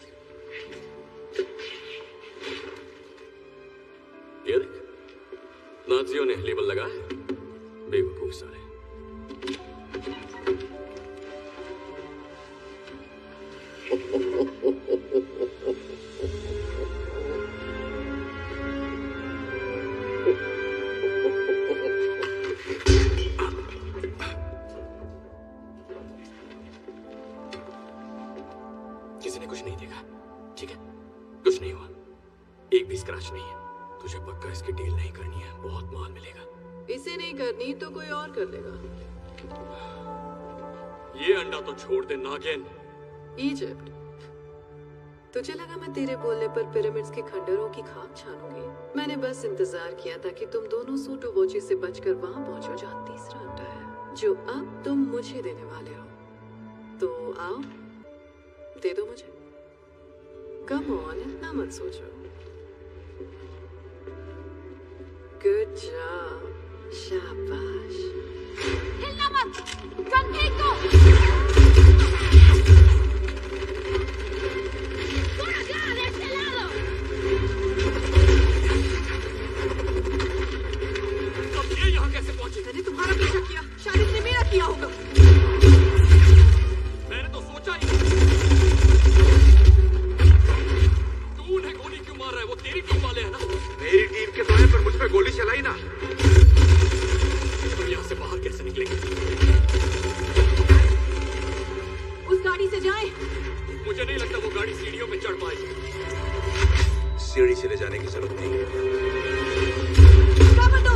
ये देख, नाजियों ने लेबल लगाया, बेवकूफ सारे। किसी ने कुछ नहीं देखा, ठीक है? कुछ नहीं हुआ, एक भी स्क्रैच नहीं है। तुझे पक्का इसकी डील नहीं करनी है, बहुत माल मिलेगा। इसे नहीं करनी तो कोई और कर लेगा। ये अंडा तो छोड़ दे नागिन। इजिप्ट, तुझे लगा मैं तेरे बोलने पर पिरामिड्स के खंडरों की खाक छानूंगी? मैंने बस इंतजार किया था कि तुम दोनों सूटो वॉची से बचकर वहां पहुंचो जहां तीसरा अंडा है, जो अब तुम मुझे देने वाले हो। तो आओ, दे दो मुझे। कम ऑन, इतना मत सोचो। गुड जॉब, शाबाश। हिलना मत, गन फेंक दो। अब ये यहाँ कैसे पहुंचे? मैंने तुम्हारा पीछा किया, शायद इसने मेरा किया होगा। मैंने तो सोचा ही। तू उन्हें गोली क्यों मार रहा है? वो तेरी टीम वाले हैं ना? मेरी टीम के तो है, पर मुझ पे गोली चलाई ना। तुम यहाँ से बाहर कैसे निकलेंगे? उस गाड़ी से जाएं। मुझे नहीं लगता वो गाड़ी सीढ़ियों पे चढ़ पाएगी। सीढ़ी से ले जाने की जरूरत नहीं है। कवर दो।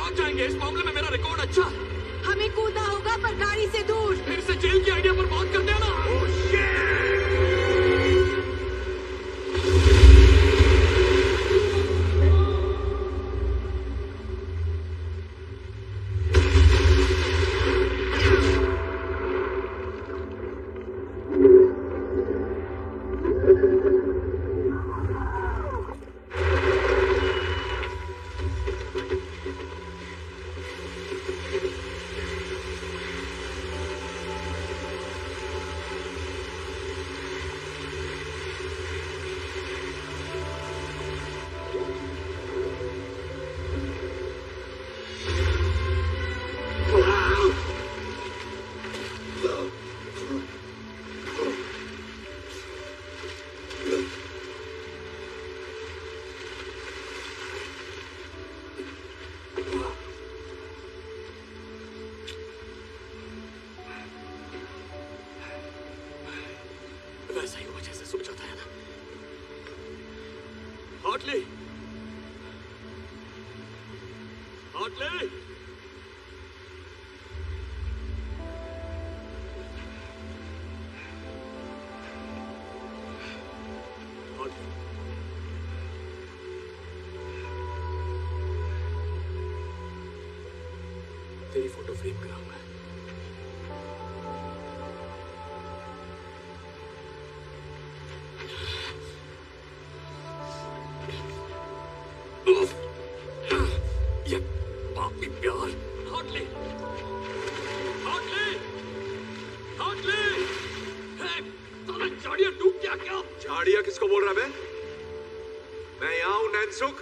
भाग जाएंगे। इस मामले में मेरा रिकॉर्ड अच्छा है। हमें कूदना होगा पर गाड़ी से दूर। फिर से जेल की आइडिया पर बात करते हैं ना। वैसा ही हुआ जैसे सोचा था ना। हार्टली, हार्टली, तेरी फोटो फ्रेम कराऊंगा। ये पापी प्यार। हार्टली, हार्टली, हार्टली, साला झाड़ियां डूब गया क्या? झाड़िया किसको बोल रहा है? मैं यहाँ हूँ नैनसुख।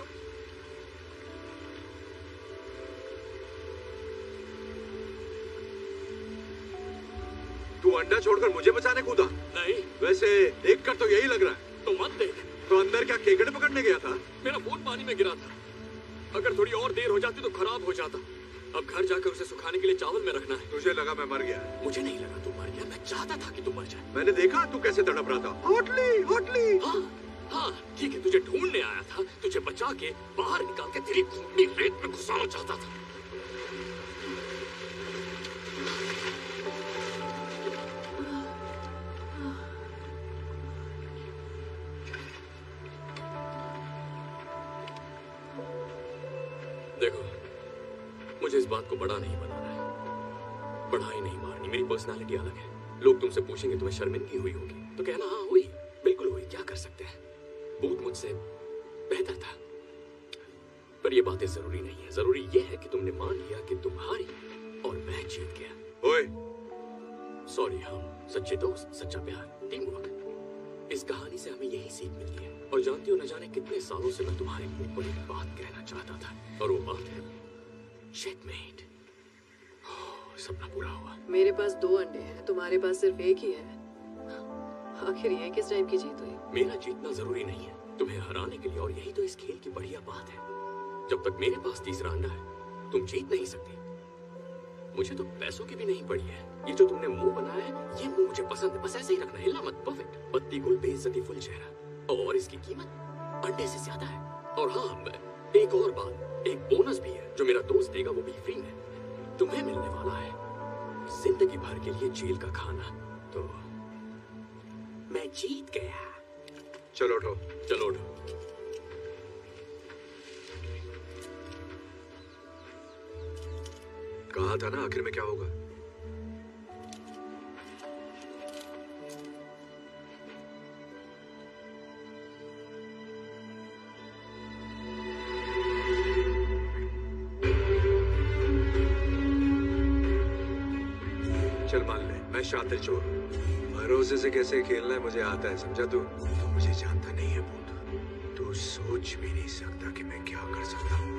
तू अंडा छोड़कर मुझे बचाने कूदा? नहीं। वैसे देख कर तो यही लग रहा है। तो मत देख। तो अंदर क्या केकड़े पकड़ने गया था? मेरा फोन पानी में गिरा था। अगर थोड़ी और देर हो जाती तो खराब हो जाता। अब घर जाकर उसे सुखाने के लिए चावल में रखना है। तुझे लगा मैं मर गया? मुझे नहीं लगा तू मर गया। मैं चाहता था कि तू मर जाए। मैंने देखा तू कैसे तड़प रहा था। Hartley, Hartley. हाँ, हाँ, ठीक है। तुझे ढूंढने आया था। तुझे बचा के बाहर निकाल के तेरी खूनी रेत में घुसाना चाहता था। देखो, मुझे इस बात को बड़ा नहीं बनाना है। बढ़ाई नहीं मारनी। मेरी पर्सनालिटी अलग है। लोग तुमसे पूछेंगे तुम्हें शर्मिंदगी हुई होगी तो कहना हाँ हुई, बिल्कुल हुई। क्या कर सकते हैं? भूत मुझसे बेहतर था। पर ये बातें जरूरी नहीं है। जरूरी ये है कि तुमने मान लिया कि तुम हारी और मैं जीत गया। ओए, सॉरी। हम सच्चे दोस्त, सच्चा प्यार, टीम वर्क। इस कहानी से हमें यही सीख मिलती है। और जानती हो, न जाने कितने सालों से मैं तुम्हारे मुंह पर एक बात कहना चाहता था, और वो बात है चेकमेट। सपना पूरा हुआ। मेरे पास दो अंडे हैं, तुम्हारे पास सिर्फ एक ही है। आखिर ये किस टाइम की जीत हुई? मेरा जीतना जरूरी नहीं है तुम्हें हराने के लिए, और यही तो इस खेल की बढ़िया बात है। जब तक मेरे पास तीसरा अंडा है तुम जीत नहीं सकती। मुझे तो पैसों की भी नहीं पड़ी है। ये जो तुमने मुंह बनाया है, ये मुंह मुझे पसंद है। बस ऐसे ही रखना, हिला मत। परफेक्ट। पत्ती गुल, बेइज्जती फुल चेहरा, और इसकी कीमत अंडे से ज्यादा है। और हाँ, एक और बात, एक बोनस भी है जो मेरा दोस्त देगा, वो भी फ्री में। तुम्हें मिलने वाला है जिंदगी भर के लिए जेल का खाना। तो मैं जीत गया। चलो उठो। चलो उठो। कहा था ना आखिर में क्या होगा। चल मान ले, मैं शातिर चोर हूँ। भरोसे से कैसे खेलना है मुझे आता है, समझा तू? तो मुझे जानता नहीं है भूत। तू सोच भी नहीं सकता कि मैं क्या कर सकता हूँ।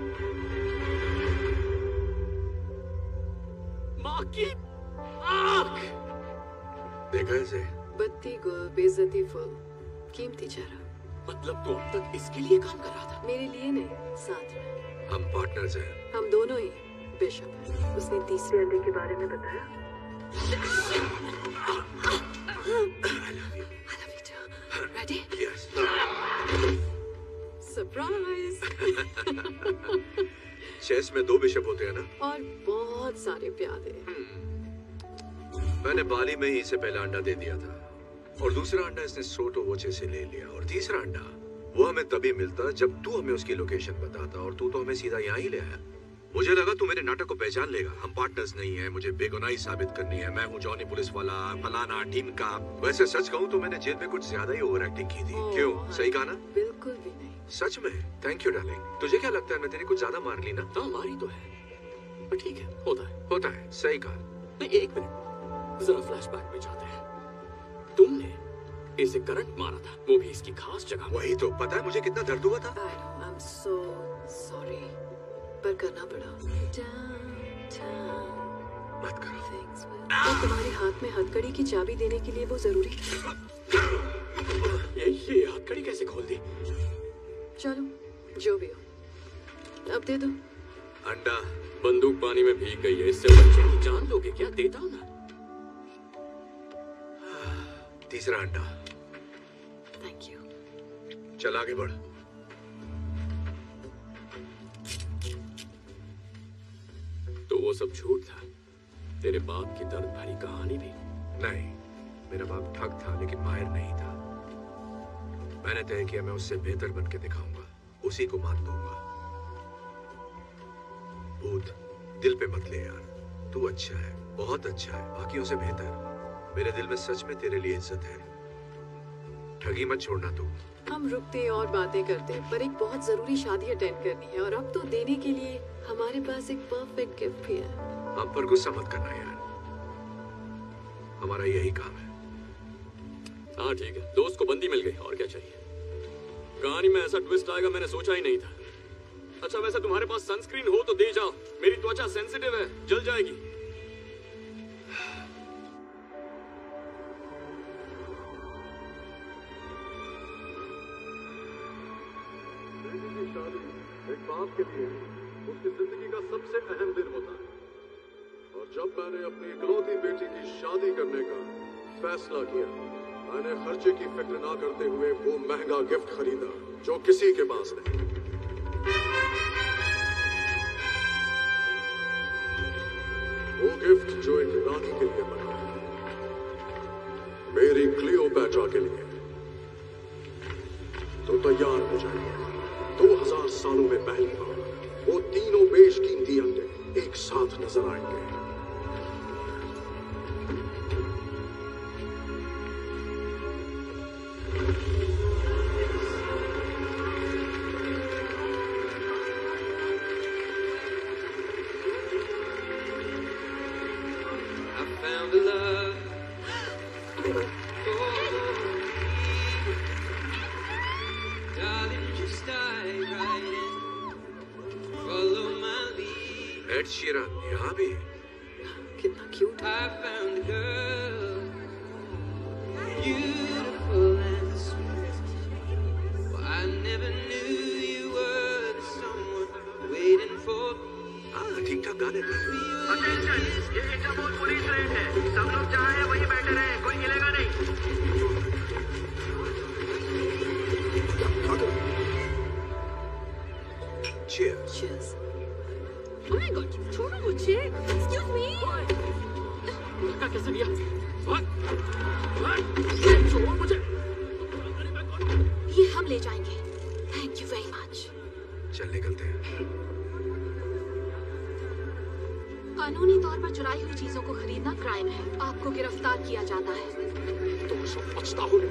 माँ की आँख। देखा इसे? बत्ती गुल, बेइज्जती फुल, कीमती चेहरा। मतलब तू अब तक इसके लिए काम कर रहा था? मेरे लिए नहीं, साथ में। हम पार्टनर्स हैं। हम दोनों ही बेशक। उसने तीसरे अंडे के बारे में बताया। I love you. I love you too. Ready? Yes. Surprise! Chess में दो बिशप होते हैं ना? और बहुत सारे प्यादे। मैंने बाली में ही इसे पहला अंडा दे दिया था और दूसरा अंडा इसने सोटो वोचे से ले लिया और तीसरा अंडा वो हमें तभी मिलता जब तू हमें उसकी लोकेशन बताता और तू तो हमें सीधा यहाँ ही ले आया। मुझे लगा तू मेरे नाटक को पहचान लेगा। हम पार्टनर्स नहीं है, मुझे बेगुनाही साबित करनी है, मैं हूँ जॉनी पुलिस वाला फलाना टीम का। वैसे सच कहूँ तो मैंने जेल में कुछ ज्यादा ही ओवर एक्टिंग की थी। क्यों, सही कहा ना? बिल्कुल भी नहीं। सच में? Thank you darling. तुझे क्या लगता है मैं तेरी कुछ ज्यादा मार ली ना? हाँ मारी तो है, पर ठीक है, होता है। होता है, सही कहा। नहीं, एक मिनट, जरा फ्लैशबैक में जाते हैं। तुमने इसे करंट मारा था, वो भी इसकी खास जगह। वही तो, पता है मुझे कितना दर्द हुआ था? I know, I'm so sorry, पर करना पड़ा। मत करो। तो तुम्हारे हाथ में हथकड़ी की चाबी देने के लिए वो जरूरी था। ये ये हथकड़ी कैसे खोल दी? चलो जो भी हो, अब दे दो। अंडा। बंदूक पानी में भीग गई है, इससे बच्चे की जान लोगे क्या? देता हूं ना। तीसरा अंडा। Thank you. चल आगे बढ़। तो वो सब झूठ था? तेरे बाप की दर्द भरी कहानी भी? नहीं, मेरा बाप ठग था लेकिन माहिर नहीं था। मैंने तय किया मैं उससे बेहतर बन के दिखाऊंगा, उसी को मात दूंगा। भूत, दिल पे मत ले यार, तू अच्छा है, बहुत अच्छा है, बाकियों से बेहतर। मेरे दिल में सच में तेरे लिए इज्जत है। ठगी मत छोड़ना तू। हम रुकते और बातें करते, पर एक बहुत जरूरी शादी अटेंड करनी है और अब तो देने के लिए हमारे पास एक परफेक्ट गिफ्ट भी है। हम पर गुस्सा मत करना यार, हमारा यही काम है। हाँ ठीक है, दोस्त को बंदी मिल गई, और क्या चाहिए? कहानी में ऐसा ट्विस्ट आएगा मैंने सोचा ही नहीं था। अच्छा वैसे तुम्हारे पास सनस्क्रीन हो तो दे जाओ, मेरी त्वचा सेंसिटिव है, जल जाएगी। एक बाप के लिए उसकी जिंदगी का सबसे अहम दिन होता है और जब मैंने अपनी इकलौती बेटी की शादी करने का फैसला किया, मैंने खर्चे की फिक्र ना करते हुए वो महंगा गिफ्ट खरीदा जो किसी के पास नहीं। वो गिफ्ट जो एक रानी के लिए बना, मेरी क्लियोपैट्रा के लिए। तो तैयार हो जाइए, दो हजार सालों में पहली बार वो तीनों बेशकीमती अंडे एक साथ नजर आएंगे। एड शीरन यहाँ भी? कितना क्यूट है। ठीक ठाक गाने ये इंटरपोल पुलिस रेड है, सब लोग जहाँ हैं वहीं बैठे रहे, कोई हिलेगा नहीं। Cheers. Cheers. Oh my God, छोड़ो मुझे। Excuse me. धक्का कैसे दिया? छोड़ो मुझे। ये हम ले जाएंगे। Thank you very much. चल निकलते हैं। कानूनी तौर पर चुराई हुई चीजों को खरीदना क्राइम है, आपको गिरफ्तार किया जाता है। तुम सब बचता हो।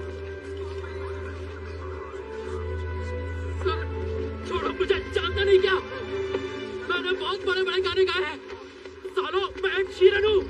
छोड़ो मुझे, जानता नहीं क्या? मैंने बहुत बड़े बड़े गाने गाए हैं। सालों मैं एक शीरन हूँ।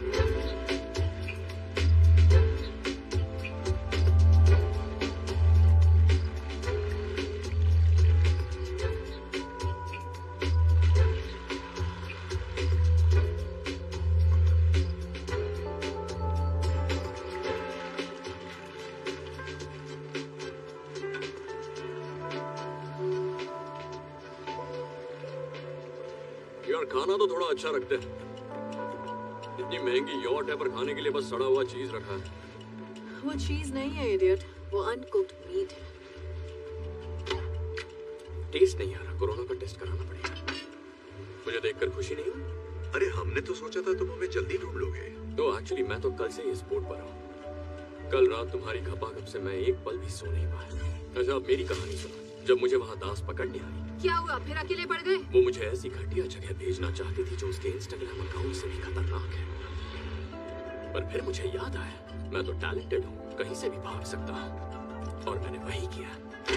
यार खाना तो थोड़ा अच्छा रखते हैं। इतनी महंगी यॉट है पर खाने के लिए बस सड़ा हुआ चीज रखा है। वो चीज नहीं है इडियट, वो अनकुक्ड मीट है। टेस्ट नहीं आ रहा, कोरोना का टेस्ट कराना पड़ेगा। मुझे देखकर खुशी नहीं हुई? अरे हमने तो सोचा था तुम हमें जल्दी ढूंढ लोगे। तो एक्चुअली मैं तो कल से इस बोट पर हूँ। कल रात तुम्हारी खपाखप से मैं एक पल भी सो नहीं पाया। अच्छा अब मेरी कहानी सुनो। जब मुझे वहाँ दास पकड़ने आई, क्या हुआ? फिर अकेले पड़ गए? वो मुझे ऐसी घटिया जगह भेजना चाहती थी जो उसके इंस्टाग्राम अकाउंट से भी खतरनाक है। पर फिर मुझे याद आया मैं तो टैलेंटेड हूँ, कहीं से भी भाग सकता हूँ, और मैंने वही किया।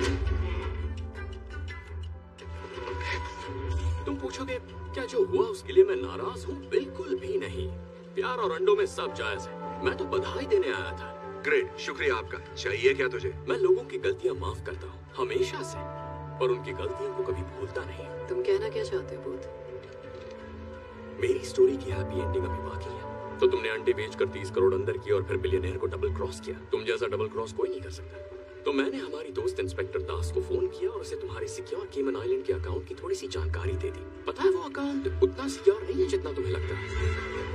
तुम पूछोगे क्या जो हुआ उसके लिए मैं नाराज हूँ? बिल्कुल भी नहीं। प्यार और अंडों में सब जायज है। मैं तो बधाई देने आया था। ग्रेट, शुक्रिया आपका। चाहिए क्या तुझे? मैं लोगों की गलतियाँ माफ करता हूँ हमेशा से, पर उनकी गलतियों को कभी भूलता नहीं। तुम कहना क्या चाहते हो बूथ? मेरी स्टोरी की हैप्पी एंडिंग अभी बाकी है। तो तुमने अंडे बेचकर तीस करोड़ अंदर किया और फिर बिलियनेयर को डबल क्रॉस किया। तुम जैसा डबल क्रॉस कोई नहीं कर सकता। तो मैंने हमारी दोस्त इंस्पेक्टर दास को फोन किया और उसे तुम्हारे सिक्योर केमन आइलैंड के अकाउंट की थोड़ी सी जानकारी दे दी। पता है वो अकाउंट उतना सिक्योर नहीं है जितना तुम्हें लगता है।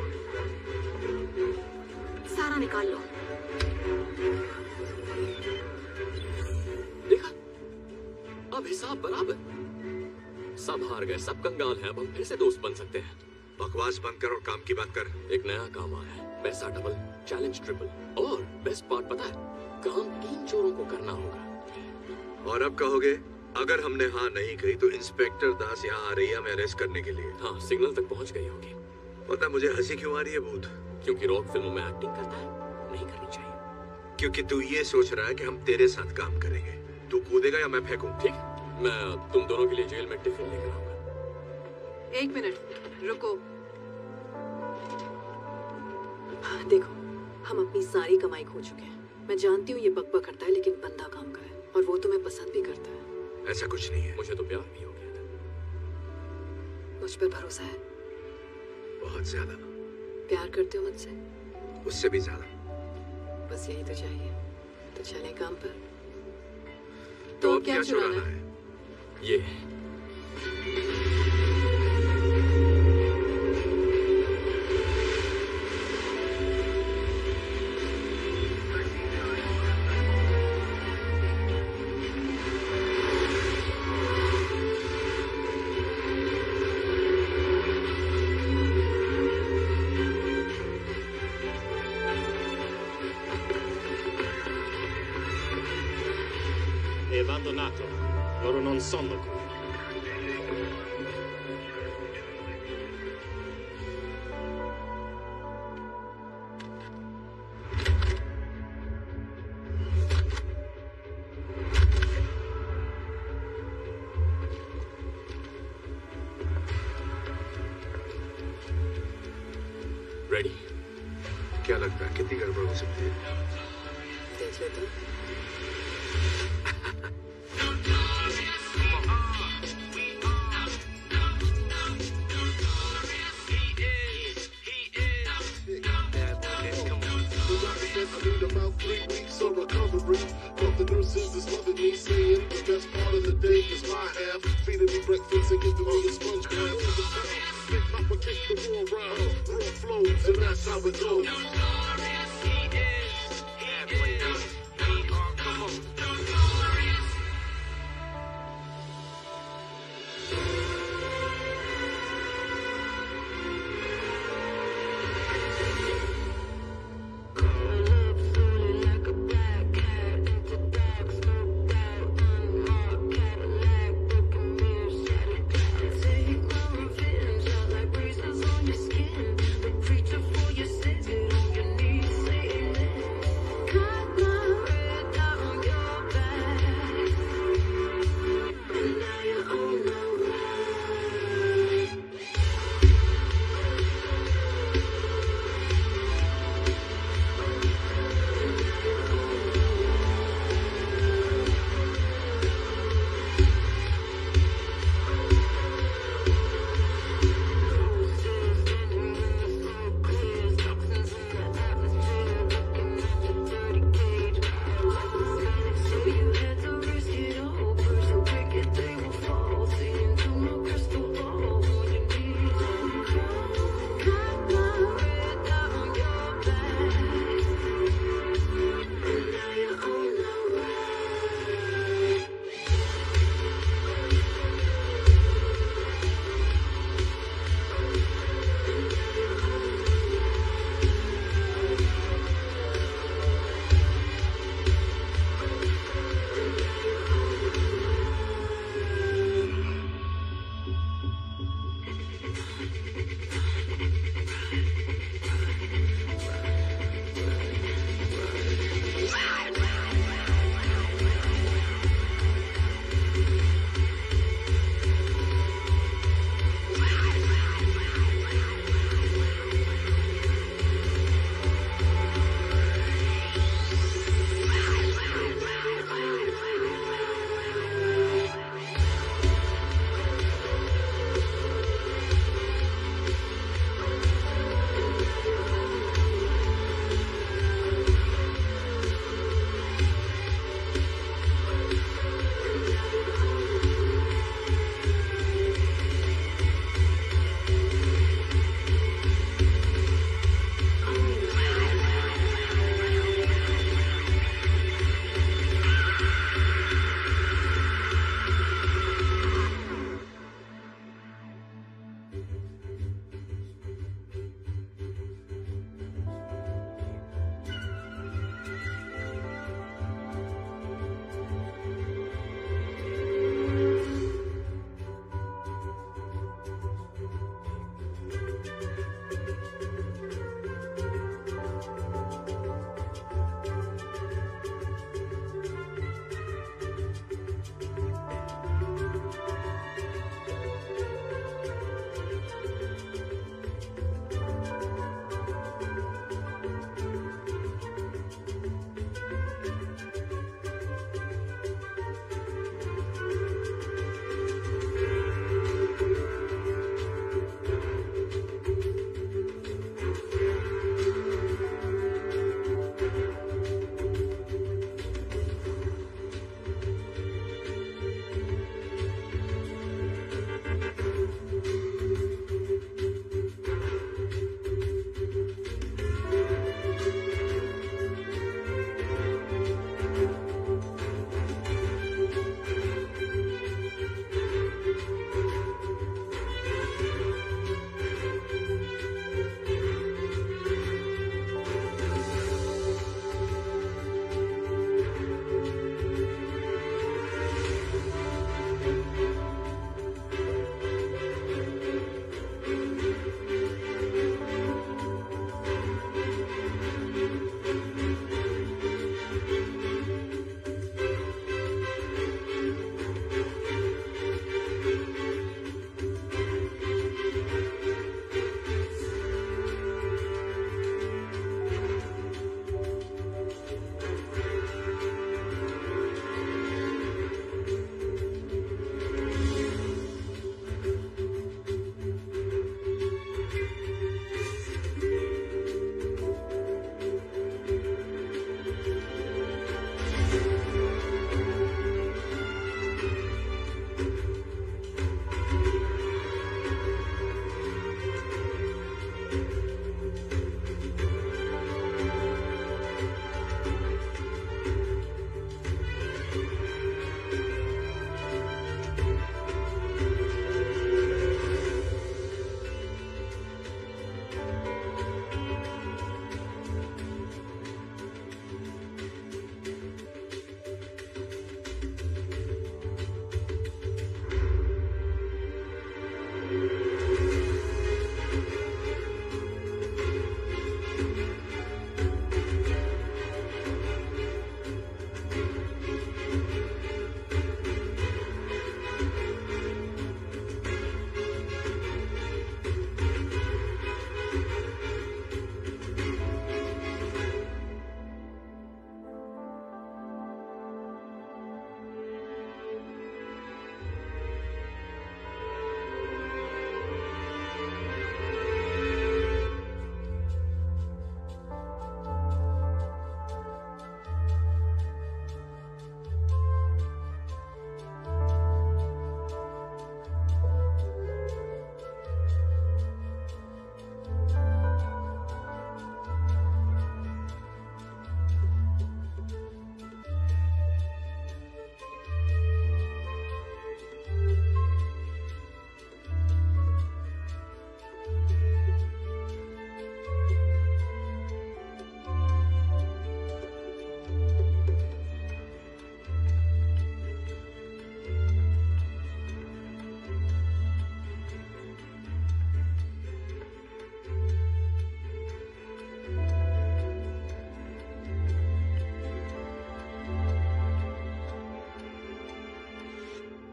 सारा निकाल लो। देखा, अब हिसाब बराबर। सब हार गए, सब कंगाल हैं। अब हम फिर से दोस्त बन सकते हैं। बकवास बंद कर और काम की बात कर। एक नया काम आया है, पैसा डबल, चैलेंज ट्रिपल, और बेस्ट पार्ट पता है, काम तीन चोरों को करना होगा। और अब कहोगे अगर हमने हाँ नहीं कही तो इंस्पेक्टर दास यहाँ आ रही है हमें अरेस्ट करने के लिए। हाँ, सिग्नल तक पहुँच गई होगी। पता मुझे हंसी क्यों आ रही है भूत? क्योंकि रॉक फिल्मों में एक्टिंग करता है, नहीं करनी चाहिए। क्योंकि तू ये सोच रहा है कि हम तेरे साथ काम करेंगे। तू कूदेगा या मैं फेंकूं? ठीक, मैं तुम दोनों के लिए जेल में टिफिन लेकर आऊंगा। एक मिनट रुको। हाँ, देखो हम अपनी सारी कमाई खो चुके हैं। मैं जानती हूँ ये बकबक करता है, लेकिन बंदा काम का है और वो तुम्हें पसंद भी करता है। ऐसा कुछ नहीं है। मुझे तो प्यार भी हो गया था। मुझ पर भरोसा है? बहुत ज्यादा। प्यार करते हो मुझसे? उससे भी ज्यादा। बस यही तो चाहिए। तो चलें काम पर। तो, तो अब क्या चुराना है? ये È abbandonato. Loro non sono qui. Ready? क्या लगता है कितनी गड़बड़ हो सकती है? देख लेते हैं। Preacher for your sins, it on your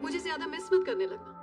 मुझे ज्यादा मिस मत करने लगना।